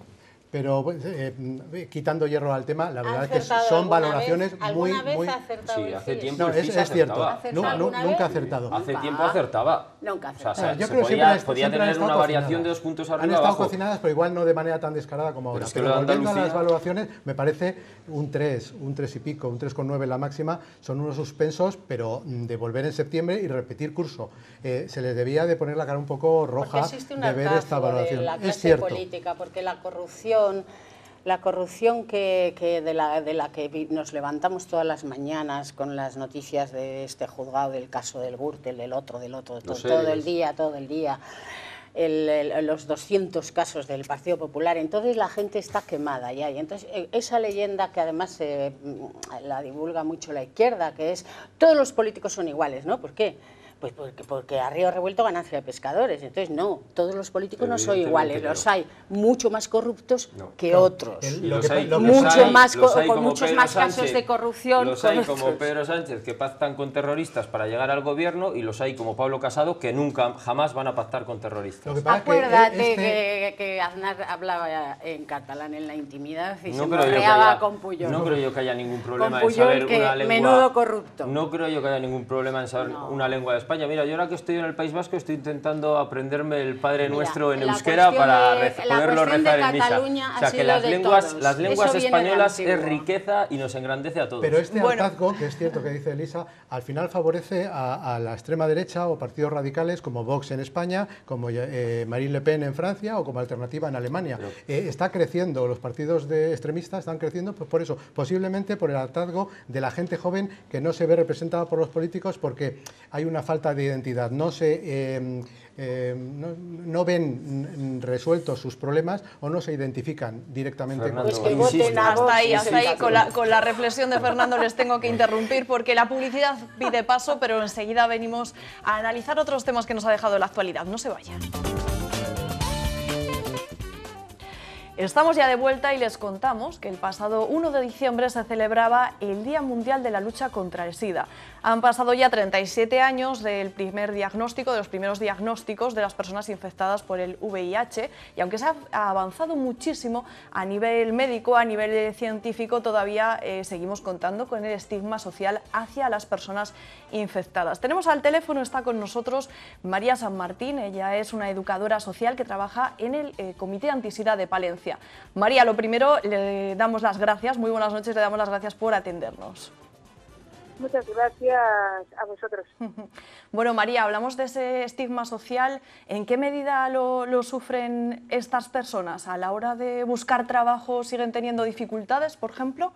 pero quitando hierro al tema, la verdad es que son valoraciones muy... Sí, hace tiempo es cierto, nunca ha acertado. Hace tiempo acertaba. Nunca acertaba. O sea, yo creo que podía tener una variación de 2 puntos arriba. Han estado cocinadas, pero igual no de manera tan descarada como ahora. Pero volviendo a las valoraciones, me parece un 3 y pico, un 3,9 la máxima, son unos suspensos, pero de volver en septiembre y repetir curso. Se les debía de poner la cara un poco roja de ver esta valoración. De la clase política, porque la corrupción de la que nos levantamos todas las mañanas con las noticias de este juzgado, del caso del Gürtel, del otro, todo el día, los 200 casos del Partido Popular, entonces la gente está quemada ya, y entonces esa leyenda que además la divulga mucho la izquierda, que es todos los políticos son iguales, ¿no? ¿Por qué? Pues porque a río revuelto ganancia de pescadores. Entonces, no, todos los políticos no son iguales, los hay mucho más corruptos que otros. Con muchos más casos de corrupción. Los hay como Pedro Sánchez, que pactan con terroristas para llegar al gobierno, y los hay como Pablo Casado, que nunca, jamás van a pactar con terroristas. Acuérdate que Aznar hablaba en catalán en la intimidad y se morreaba con Puyol. No creo yo que haya ningún problema en saber una lengua... menudo corrupto. No creo yo que haya ningún problema en saber una lengua de España. Mira, yo ahora que estoy en el País Vasco estoy intentando aprenderme el Padre Nuestro en euskera para poderlo rezar en misa. O sea, que las lenguas españolas es riqueza y nos engrandece a todos. Pero este hartazgo, que es cierto que dice Elisa, al final favorece a la extrema derecha o partidos radicales como Vox en España, como Marine Le Pen en Francia o como Alternativa en Alemania. Está creciendo, los partidos extremistas están creciendo pues por eso, posiblemente por el hartazgo de la gente joven que no se ve representada por los políticos porque hay una falta de identidad, no ven resueltos sus problemas o no se identifican directamente con los hasta ahí, con la reflexión de Fernando les tengo que interrumpir porque la publicidad pide paso, pero enseguida venimos a analizar otros temas que nos ha dejado la actualidad. No se vayan. Estamos ya de vuelta y les contamos que el pasado 1 de diciembre se celebraba el Día Mundial de la Lucha contra el SIDA. Han pasado ya 37 años del primer diagnóstico, de los primeros diagnósticos de las personas infectadas por el VIH, y aunque se ha avanzado muchísimo a nivel médico, a nivel científico, todavía seguimos contando con el estigma social hacia las personas infectadas. Tenemos al teléfono, está con nosotros María San Martín, ella es una educadora social que trabaja en el Comité Antisida de Palencia. María, lo primero, le damos las gracias, muy buenas noches, le damos las gracias por atendernos. Muchas gracias a vosotros. Bueno, María, hablamos de ese estigma social. ¿En qué medida lo sufren estas personas? ¿A la hora de buscar trabajo siguen teniendo dificultades, por ejemplo?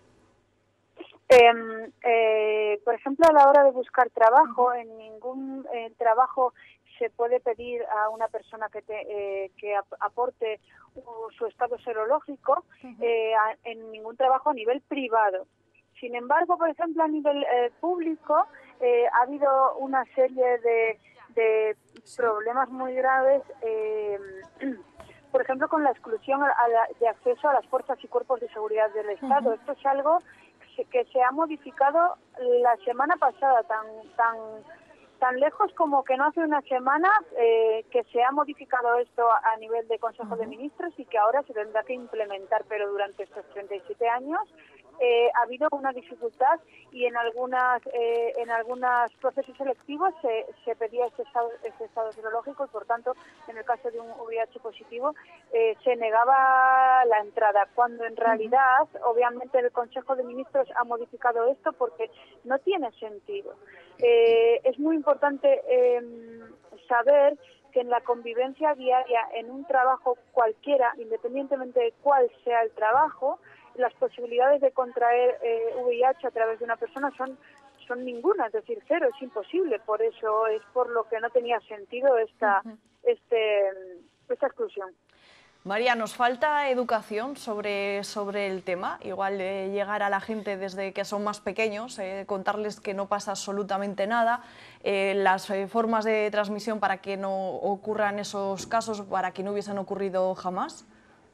Por ejemplo, a la hora de buscar trabajo, en ningún trabajo se puede pedir a una persona que aporte su estado serológico en ningún trabajo a nivel privado. Sin embargo, por ejemplo, a nivel público ha habido una serie de problemas muy graves, por ejemplo, con la exclusión de acceso a las fuerzas y cuerpos de seguridad del Estado. Esto es algo que se ha modificado la semana pasada, tan lejos como que no hace una semana que se ha modificado esto a nivel de Consejo de Ministros y que ahora se tendrá que implementar, pero durante estos 37 años ha habido una dificultad y en algunos procesos selectivos se pedía este estado serológico y, por tanto, en el caso de un VIH positivo se negaba la entrada, cuando en realidad, obviamente, el Consejo de Ministros ha modificado esto porque no tiene sentido. Es muy importante saber que en la convivencia diaria, en un trabajo cualquiera, independientemente de cuál sea el trabajo, las posibilidades de contraer VIH a través de una persona son ninguna, es decir, cero, es imposible. Por eso es por lo que no tenía sentido esta exclusión. María, nos falta educación sobre el tema, igual llegar a la gente desde que son más pequeños, contarles que no pasa absolutamente nada, las formas de transmisión para que no ocurran esos casos, para que no hubiesen ocurrido jamás.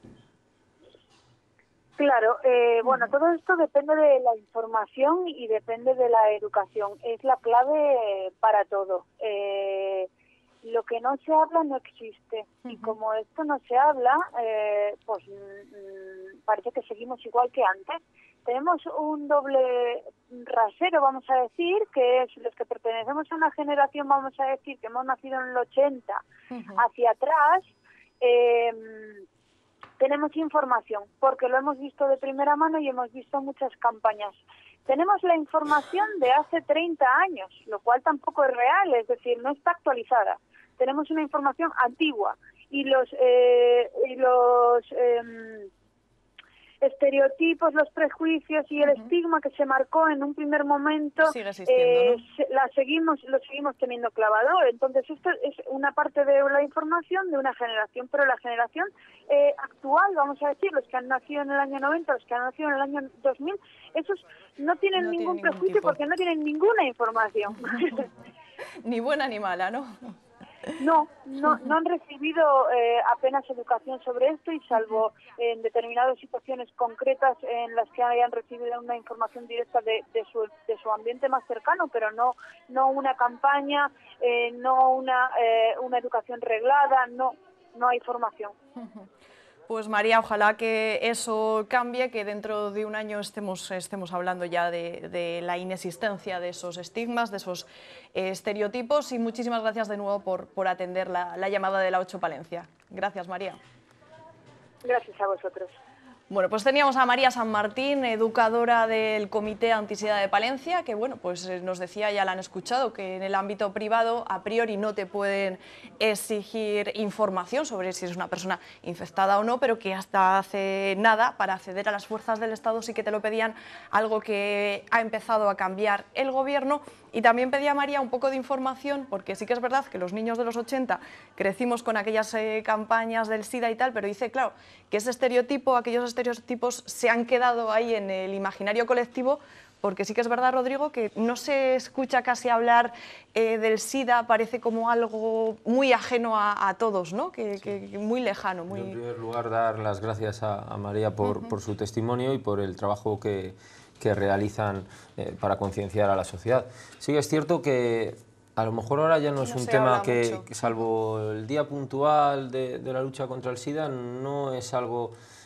Claro, bueno, todo esto depende de la información y depende de la educación. Es la clave para todo. Lo que no se habla no existe. Y como esto no se habla, pues parece que seguimos igual que antes. Tenemos un doble rasero, vamos a decir, que es los que pertenecemos a una generación, vamos a decir, que hemos nacido en el 80 hacia atrás. Tenemos información, porque lo hemos visto de primera mano y hemos visto muchas campañas. Tenemos la información de hace 30 años, lo cual tampoco es real, es decir, no está actualizada. Tenemos una información antigua y los estereotipos, los prejuicios y el estigma que se marcó en un primer momento sigue existiendo, ¿no? Lo seguimos teniendo clavado. Entonces esto es una parte de la información de una generación, pero la generación actual, vamos a decir, los que han nacido en el año 90, los que han nacido en el año 2000, esos no tienen ningún prejuicio porque no tienen ninguna información. Ni buena ni mala, ¿no? No han recibido apenas educación sobre esto y salvo en determinadas situaciones concretas en las que hayan recibido una información directa de su ambiente más cercano, pero no una campaña, no una educación reglada, no hay formación. Pues María, ojalá que eso cambie, que dentro de un año estemos hablando ya de la inexistencia de esos estigmas, de esos estereotipos, y muchísimas gracias de nuevo por atender la llamada de la 8 Palencia. Gracias, María. Gracias a vosotros. Bueno, pues teníamos a María San Martín, educadora del Comité Antisida de Palencia, que bueno, pues nos decía, ya la han escuchado, que en el ámbito privado a priori no te pueden exigir información sobre si eres una persona infectada o no, pero que hasta hace nada, para acceder a las fuerzas del Estado, sí que te lo pedían, algo que ha empezado a cambiar el Gobierno. Y también pedía María un poco de información, porque sí que es verdad que los niños de los 80 crecimos con aquellas campañas del SIDA y tal, pero dice, claro, que ese estereotipo, aquellos estereotipos se han quedado ahí en el imaginario colectivo, porque sí que es verdad, Rodrigo, que no se escucha casi hablar del SIDA, parece como algo muy ajeno a todos, ¿no? Que muy lejano. Muy... Yo, en primer lugar, dar las gracias a María por su testimonio y por el trabajo que realizan para concienciar a la sociedad. Sí que es cierto que a lo mejor ahora ya no es un tema que, salvo el día puntual de la lucha contra el SIDA, no es algo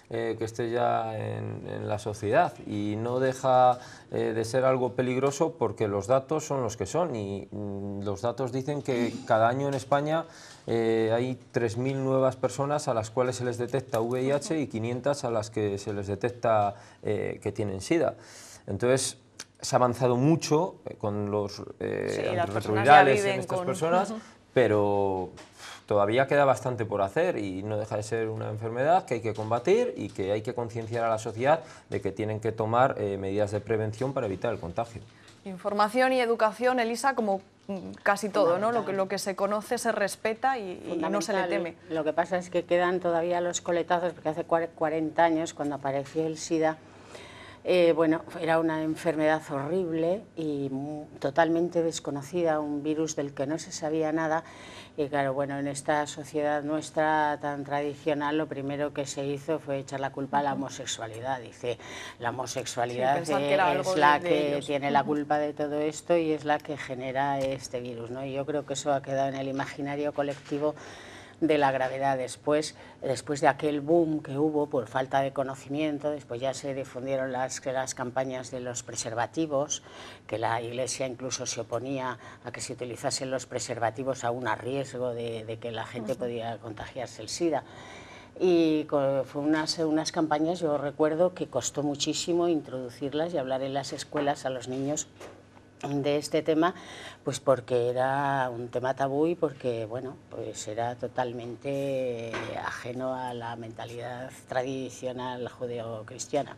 que esté ya en la sociedad, y no deja de ser algo peligroso porque los datos son los que son, y los datos dicen que cada año en España hay 3.000 nuevas personas a las cuales se les detecta VIH y 500 a las que se les detecta que tienen SIDA. Entonces, se ha avanzado mucho con los antirretrovirales en estas personas, pero todavía queda bastante por hacer y no deja de ser una enfermedad que hay que combatir y que hay que concienciar a la sociedad de que tienen que tomar medidas de prevención para evitar el contagio. Información y educación, Elisa, como casi todo, ¿no? Lo que se conoce se respeta y no se le teme. Lo que pasa es que quedan todavía los coletazos, porque hace 40 años, cuando apareció el SIDA, bueno, era una enfermedad horrible y totalmente desconocida, un virus del que no se sabía nada. Y claro, bueno, en esta sociedad nuestra tan tradicional, lo primero que se hizo fue echar la culpa a la homosexualidad. Dice, la homosexualidad es la que tiene la culpa de todo esto y es la que genera este virus, ¿no? Y yo creo que eso ha quedado en el imaginario colectivo de la gravedad. Después de aquel boom que hubo por falta de conocimiento, después ya se difundieron las campañas de los preservativos, que la Iglesia incluso se oponía a que se utilizasen los preservativos aún a riesgo de que la gente podía contagiarse el SIDA. Y fue unas campañas, yo recuerdo que costó muchísimo introducirlas y hablar en las escuelas a los niños de este tema, pues porque era un tema tabú y porque, bueno, pues era totalmente ajeno a la mentalidad tradicional judeocristiana.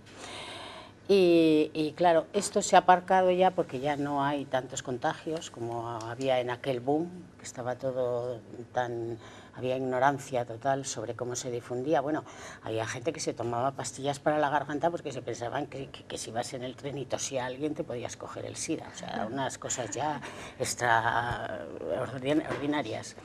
Y claro, esto se ha aparcado ya porque ya no hay tantos contagios como había en aquel boom, que estaba todo tan... Había ignorancia total sobre cómo se difundía. Bueno, había gente que se tomaba pastillas para la garganta porque se pensaban que si ibas en el tren y tosía a alguien te podías coger el SIDA. O sea, unas cosas ya extraordinarias.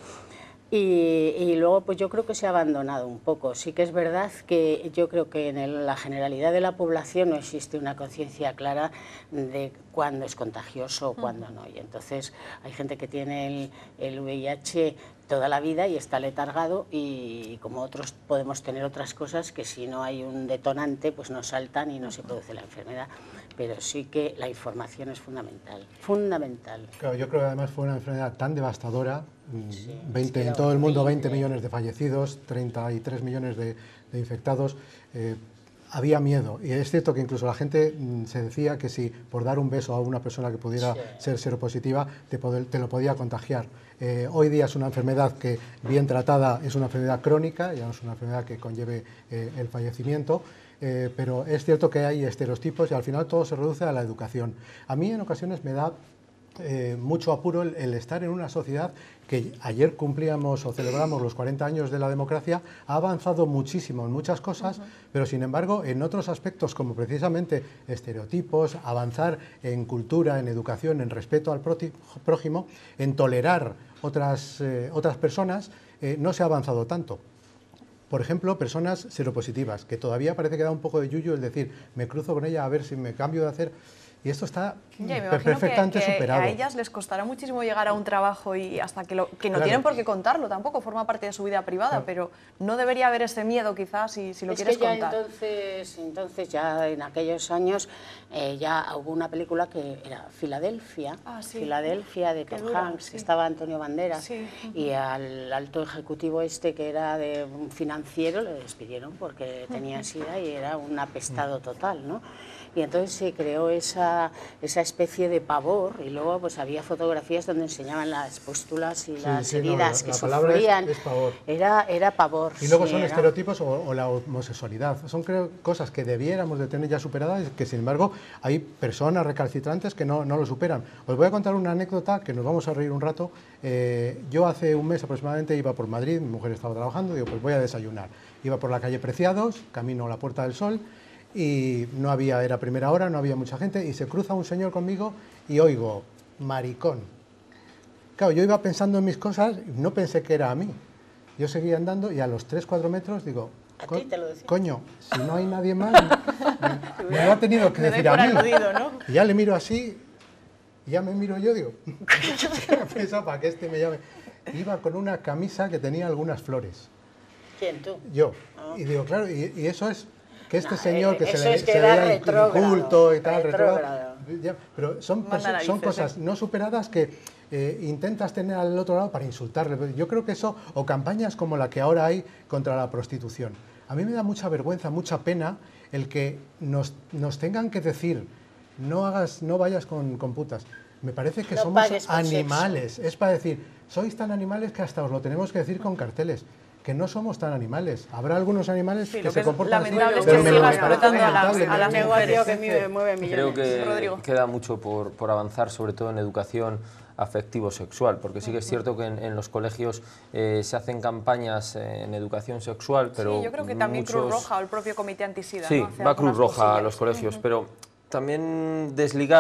Y luego pues yo creo que se ha abandonado un poco. Sí que es verdad que yo creo que en la generalidad de la población no existe una conciencia clara de cuándo es contagioso o cuándo no. Y entonces hay gente que tiene el VIH toda la vida y está letargado, y como otros podemos tener otras cosas que si no hay un detonante pues no saltan y no se produce la enfermedad. Pero sí que la información es fundamental, fundamental. Claro, yo creo que además fue una enfermedad tan devastadora, en todo el mundo 20 millones de fallecidos, 33 millones de infectados. Había miedo, y es cierto que incluso la gente se decía que si por dar un beso a una persona que pudiera ser seropositiva te lo podía contagiar. Hoy día es una enfermedad que, bien tratada, es una enfermedad crónica, ya no es una enfermedad que conlleve el fallecimiento, pero es cierto que hay estereotipos y al final todo se reduce a la educación. A mí en ocasiones me da mucho apuro el estar en una sociedad que ayer cumplíamos o celebramos los 40 años de la democracia, ha avanzado muchísimo en muchas cosas, pero sin embargo en otros aspectos como precisamente estereotipos, avanzar en cultura, en educación, en respeto al prójimo, en tolerar otras personas, no se ha avanzado tanto. Por ejemplo, personas seropositivas, que todavía parece que da un poco de yuyu el decir, me cruzo con ella a ver si me cambio de hacer... Y esto está perfectamente superado. A ellas les costará muchísimo llegar a un trabajo y hasta que no tienen por qué contarlo, tampoco forma parte de su vida privada, pero no debería haber ese miedo quizás si lo quieres contar. Entonces ya en aquellos años ya hubo una película que era Filadelfia, Filadelfia de Tom Hanks, que estaba Antonio Banderas, y al alto ejecutivo que era de un financiero le despidieron porque tenía SIDA y era un apestado total, ¿no? Y entonces se creó esa especie de pavor, y luego pues había fotografías donde enseñaban las pústulas y las heridas que sufrían. Es pavor. Era pavor. Y luego son estereotipos o la homosexualidad. Son, creo, cosas que debiéramos de tener ya superadas, que sin embargo hay personas recalcitrantes que no lo superan. Os voy a contar una anécdota que nos vamos a reír un rato. Yo hace un mes aproximadamente iba por Madrid, mi mujer estaba trabajando, digo, pues voy a desayunar. Iba por la calle Preciados, camino a la Puerta del Sol, y era primera hora, no había mucha gente, y se cruza un señor conmigo y oigo, maricón. Claro, yo iba pensando en mis cosas, no pensé que era a mí. Yo seguía andando y a los 3-4 metros digo, coño, si no hay nadie más, me lo ha tenido que decir a mí. Aludido, ¿no? Y ya le miro así, y ya me miro yo, digo, ¿qué he pensado para que me llame? Iba con una camisa que tenía algunas flores. ¿Quién, tú? Yo. Y digo, claro, y eso es que este señor que eso se es le quedar veía inculto y tal, retrógrado. pero son cosas no superadas que intentas tener al otro lado para insultarle. Yo creo que eso, o campañas como la que ahora hay contra la prostitución. A mí me da mucha vergüenza, mucha pena el que nos tengan que decir no vayas con putas. Me parece que somos animales. Es para decir, sois tan animales que hasta os lo tenemos que decir con carteles. Que no somos tan animales. Habrá algunos animales que se comportan así. Lamentable es que siga explotando a las mujeres. Que mueve millones. Creo que queda mucho por avanzar, sobre todo en educación afectivo-sexual, porque sí que es cierto que en los colegios se hacen campañas en educación sexual, pero sí, yo creo que también Cruz Roja o el propio Comité Antisida. Sí, ¿no? va Cruz Roja a los colegios, pero también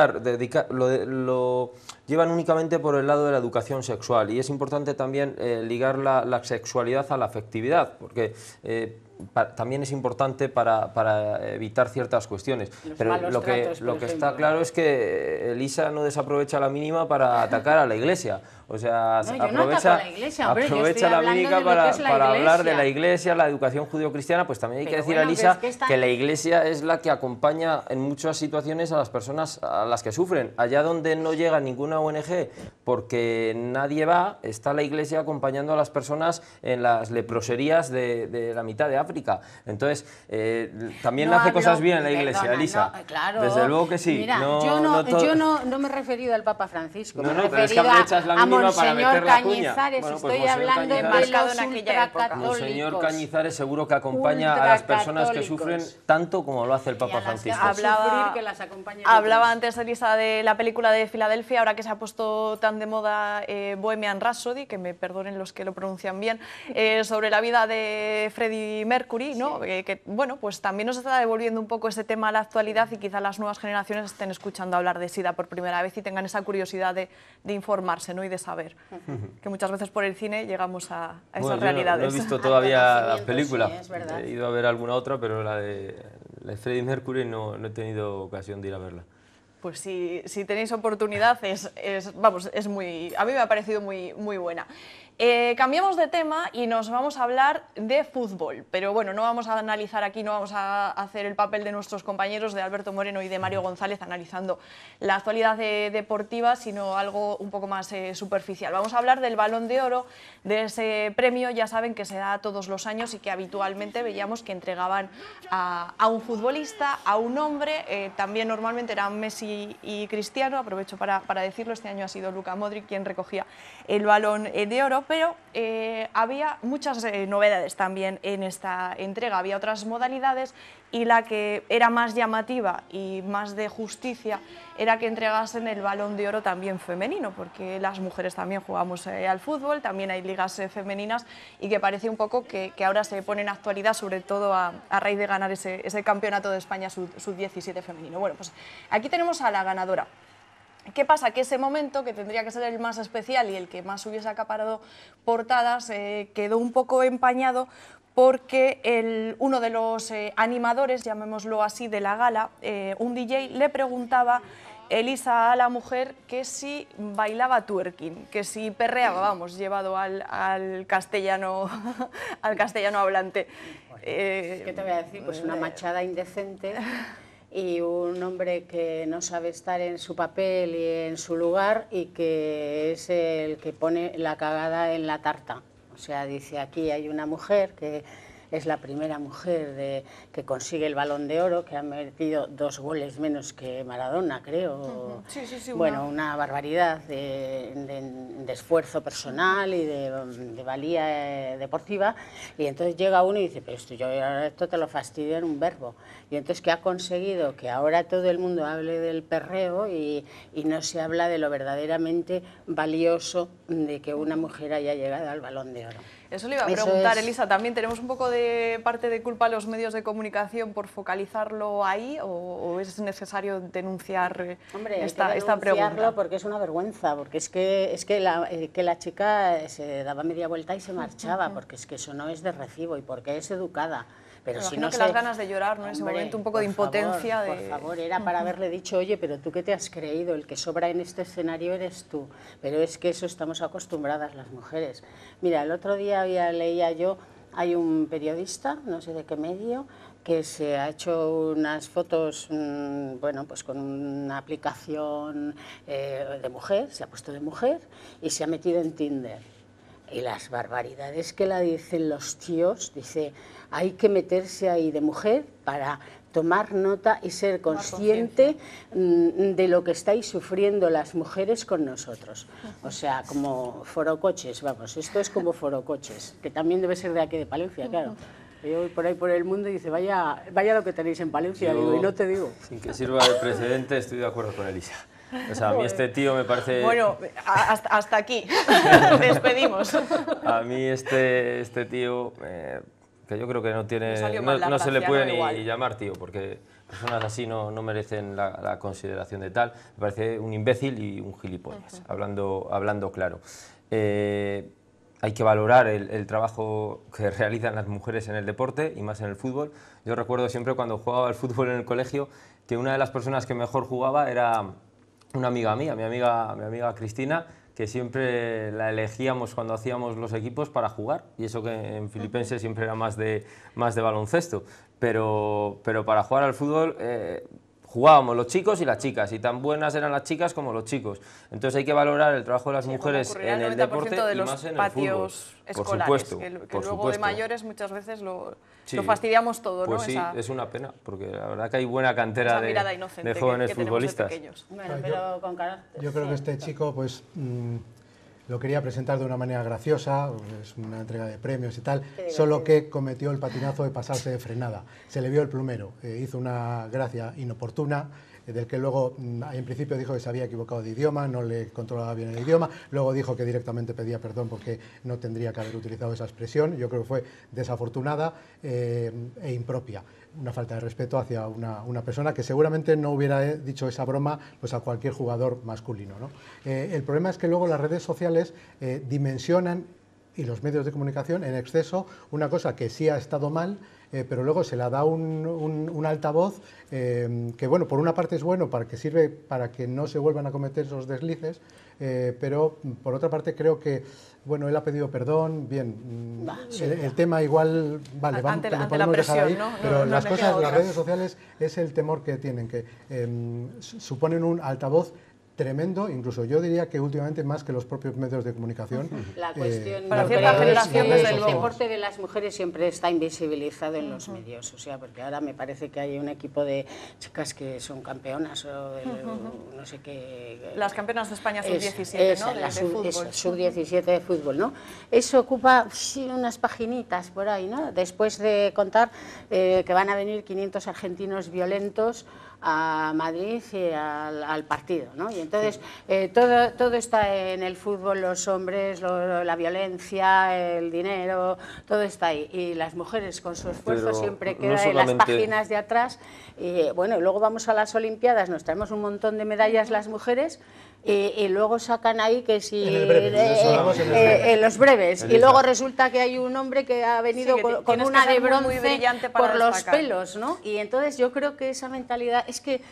lo llevan únicamente por el lado de la educación sexual, y es importante también ligar la sexualidad a la afectividad, porque también es importante para evitar ciertas cuestiones. Pero lo que está claro es que Elisa no desaprovecha la mínima para atacar a la Iglesia. O sea, aprovecha la mímica para hablar de la Iglesia, la educación judío-cristiana. Pues también hay que decir a Elisa que la Iglesia es la que acompaña en muchas situaciones a las personas a las que sufren. Allá donde no llega ninguna ONG porque nadie va, está la Iglesia acompañando a las personas en las leproserías de la mitad de África. Entonces, también hace cosas bien la Iglesia, Elisa. No, claro. Desde luego que sí. Mira, yo no me he referido al Papa Francisco, me he referido a Monseñor Cañizares, bueno, pues estoy hablando de los ultracatólicos. Monseñor Cañizares seguro que acompaña a las personas que sufren tanto como lo hace el Papa Francisco. Hablaba antes, Elisa, de la película de Filadelfia, ahora que se ha puesto tan de moda Bohemian Rhapsody, que me perdonen los que lo pronuncian bien, sobre la vida de Freddie Mercury, ¿no? Que bueno, pues también nos está devolviendo un poco ese tema a la actualidad, y quizá las nuevas generaciones estén escuchando hablar de SIDA por primera vez y tengan esa curiosidad de informarse, ¿no? Y de saber. Que muchas veces por el cine llegamos a esas realidades. No he visto todavía la película, sí, he ido a ver alguna otra, pero la de Freddie Mercury no he tenido ocasión de ir a verla. Pues si tenéis oportunidad, a mí me ha parecido muy buena. Cambiamos de tema y nos vamos a hablar de fútbol, pero bueno, no vamos a analizar aquí, no vamos a hacer el papel de nuestros compañeros de Alberto Moreno y de Mario González analizando la actualidad deportiva, sino algo un poco más superficial. Vamos a hablar del Balón de Oro, de ese premio, ya saben que se da todos los años y que habitualmente veíamos que entregaban a un futbolista, a un hombre, también normalmente eran Messi y Cristiano, aprovecho para decirlo, este año ha sido Luka Modric quien recogía el Balón de Oro, pero había muchas novedades también en esta entrega, había otras modalidades, y la que era más llamativa y más de justicia era que entregasen el Balón de Oro también femenino, porque las mujeres también jugamos al fútbol, también hay ligas femeninas, y que parece un poco que ahora se pone en actualidad, sobre todo a raíz de ganar ese campeonato de España sub-17 femenino. Bueno, pues aquí tenemos a la ganadora. ¿Qué pasa? Que ese momento, que tendría que ser el más especial y el que más hubiese acaparado portadas, quedó un poco empañado porque uno de los animadores, llamémoslo así, de la gala, un DJ, le preguntaba, Elisa, a la mujer que si bailaba twerking, que si perreaba, vamos, llevado al castellano hablante. ¿Qué te voy a decir? Pues una machada indecente. Y un hombre que no sabe estar en su papel y en su lugar, y que es el que pone la cagada en la tarta. O sea, dice, aquí hay una mujer que es la primera mujer que consigue el Balón de Oro, que ha metido 2 goles menos que Maradona, creo. Sí, bueno, una barbaridad de esfuerzo personal y de valía deportiva. Y entonces llega uno y dice, pero esto te lo fastidio en un verbo. Y entonces, ¿qué ha conseguido? Que ahora todo el mundo hable del perreo y no se habla de lo verdaderamente valioso de que una mujer haya llegado al Balón de Oro. Eso le iba a preguntar, Elisa, ¿también tenemos un poco de parte de culpa a los medios de comunicación por focalizarlo ahí, o es necesario denunciar esta pregunta? Porque es una vergüenza, porque es que la chica se daba media vuelta y se marchaba, porque es que eso no es de recibo y porque es educada. Pero si no, las ganas de llorar, ¿no? En ese momento, un poco de impotencia. Por favor, era para haberle dicho, oye, pero tú qué te has creído, el que sobra en este escenario eres tú. Pero es que eso estamos acostumbradas las mujeres. Mira, el otro día leía yo hay un periodista, no sé de qué medio, que se ha hecho unas fotos, bueno, pues con una aplicación de mujer, se ha puesto de mujer y se ha metido en Tinder. Y las barbaridades que la dicen los tíos, dice, hay que meterse ahí de mujer para tomar nota y ser consciente de lo que estáis sufriendo las mujeres con nosotros. O sea, como forocoches, vamos, esto es como forocoches, que también debe ser de aquí de Palencia, claro. Yo voy por ahí por el mundo y dice, vaya lo que tenéis en Palencia, digo, y no te digo. Sin que sirva de precedente, estoy de acuerdo con Elisa. O sea, a mí este tío me parece... Bueno, hasta aquí, despedimos. A mí este tío, que yo creo que no tiene... No se le puede ni llamar tío, porque personas así no merecen la consideración de tal. Me parece un imbécil y un gilipollas, hablando claro. Hay que valorar el trabajo que realizan las mujeres en el deporte y más en el fútbol. Yo recuerdo siempre cuando jugaba al fútbol en el colegio que una de las personas que mejor jugaba era una amiga mía, mi amiga Cristina, que siempre la elegíamos cuando hacíamos los equipos para jugar, y eso que en Filipense siempre era más de baloncesto, pero para jugar al fútbol jugábamos los chicos y las chicas, y tan buenas eran las chicas como los chicos. Entonces hay que valorar el trabajo de las mujeres en el deporte y más en el fútbol. Por supuesto, que luego por supuesto. De mayores muchas veces lo fastidiamos todo, pues ¿no? sí, es una pena, porque la verdad que hay buena cantera de jóvenes futbolistas. Bueno, pero con carácter. Yo creo que este chico, pues... lo quería presentar de una manera graciosa, es una entrega de premios y tal, solo que cometió el patinazo de pasarse de frenada. Se le vio el plumero, hizo una gracia inoportuna, del que luego en principio dijo que se había equivocado de idioma, no le controlaba bien el idioma, luego dijo que directamente pedía perdón porque no tendría que haber utilizado esa expresión. Yo creo que fue desafortunada e impropia. Una falta de respeto hacia una persona que seguramente no hubiera dicho esa broma pues a cualquier jugador masculino, ¿no? El problema es que luego las redes sociales dimensionan, y los medios de comunicación, en exceso, una cosa que sí ha estado mal, pero luego se la da un altavoz que, bueno, por una parte es bueno, para que sirve para que no se vuelvan a cometer esos deslices, pero por otra parte creo que, bueno, él ha pedido perdón, bien, el tema igual, vale, ante lo la presión, ahí, ¿no? pero las cosas, las redes sociales es el temor que tienen, que suponen un altavoz tremendo, incluso yo diría que últimamente más que los propios medios de comunicación. La cuestión para cierta generación, desde el luego. deporte de las mujeres siempre está invisibilizado en los medios, o sea, porque ahora me parece que hay un equipo de chicas que son campeonas o no sé qué. Las campeonas de España sub-17, ¿no? De fútbol. Sub-17 de fútbol, ¿no? Eso ocupa unas paginitas por ahí, ¿no? Después de contar que van a venir 500 argentinos violentos a Madrid y al partido, ¿no? Y entonces todo está en el fútbol, los hombres, la violencia, el dinero, todo está ahí. Y las mujeres con su esfuerzo pero siempre quedan en las páginas de atrás. Y bueno, luego vamos a las Olimpiadas, nos traemos un montón de medallas las mujeres. Y luego sacan ahí que si en los breves y luego resulta que hay un hombre que ha venido con una de bronce por los pelos, ¿no? Y entonces yo creo que esa mentalidad es que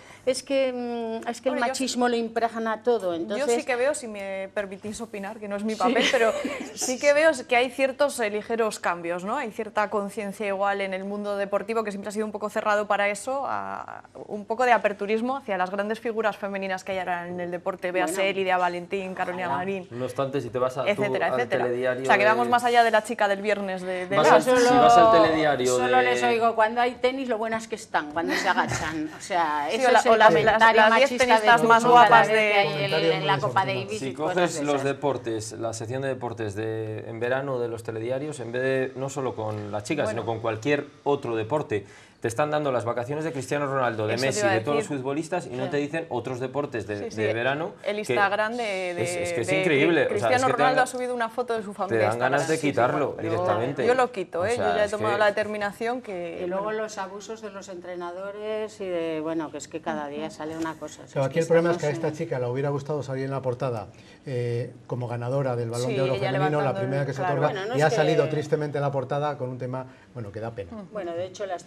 el machismo lo impregna todo. Entonces, yo sí que veo, si me permitís opinar, que no es mi papel, pero sí que veo que hay ciertos ligeros cambios, ¿no? Hay cierta conciencia igual en el mundo deportivo que siempre ha sido un poco cerrado para eso, un poco de aperturismo hacia las grandes figuras femeninas que hay ahora en el deporte. Véase Lidia Valentín, Carolina Marín. No obstante, si te vas al telediario... O sea, que vamos más allá de la chica del viernes de si vas al telediario solo les oigo, cuando hay tenis, lo buenas que están, cuando se agachan. O sea, sí, eso es el las comentario 10 tenistas más guapas en la Copa Davis. Si coges los deportes, la sección de deportes en verano de los telediarios, en vez de no solo con las chicas, sino con cualquier otro deporte, te están dando las vacaciones de Cristiano Ronaldo, de Messi, de todos los futbolistas y no te dicen otros deportes de verano. El Instagram es que es increíble. Cristiano Ronaldo ha subido una foto de su familia. Te dan ganas de quitarlo directamente. Yo lo quito, yo ya he tomado la determinación que... Y luego los abusos de los entrenadores y de, bueno, que es que cada día sale una cosa. Pero aquí el problema es que a esta chica le hubiera gustado salir en la portada como ganadora del Balón de Oro femenino, la primera que se otorga, y ha salido tristemente en la portada con un tema, bueno, que da pena. Bueno, de hecho la estamos quitando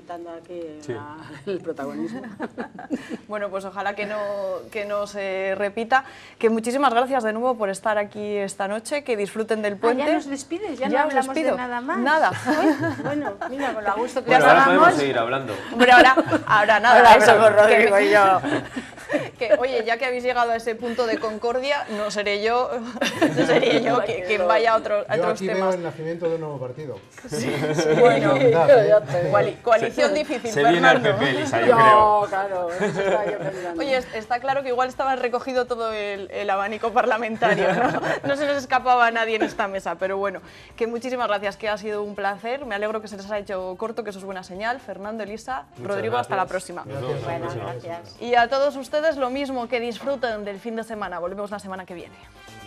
quitando aquí Sí. el protagonismo. Bueno, pues ojalá que no se repita. Que muchísimas gracias de nuevo por estar aquí esta noche, que disfruten del puente. ¿Ya nos despides? ¿Ya no os hablamos de despido. nada más? Nada. Bueno, mira, con lo a gusto que Bueno, ahora estábamos. podemos seguir hablando. Hombre, ahora nada. Ahora eso, hablamos Rodrigo y yo. Que, oye, ya que habéis llegado a ese punto de concordia, no seré yo quien vaya a otros Yo aquí veo temas. el nacimiento de un nuevo partido. Bueno, ¿eh? coalición difícil, Se viene al Fernando. PP, Elisa, yo creo. Claro, eso estaba yo pensando. Oye, está claro que igual estaba recogido todo el abanico parlamentario, ¿no? No se nos escapaba a nadie en esta mesa, pero bueno, que muchísimas gracias, que ha sido un placer. Me alegro que se les haya hecho corto, que eso es buena señal. Fernando, Elisa, Rodrigo, hasta la próxima. Bueno, gracias. Y a todos ustedes lo mismo, que disfruten del fin de semana. Volvemos la semana que viene.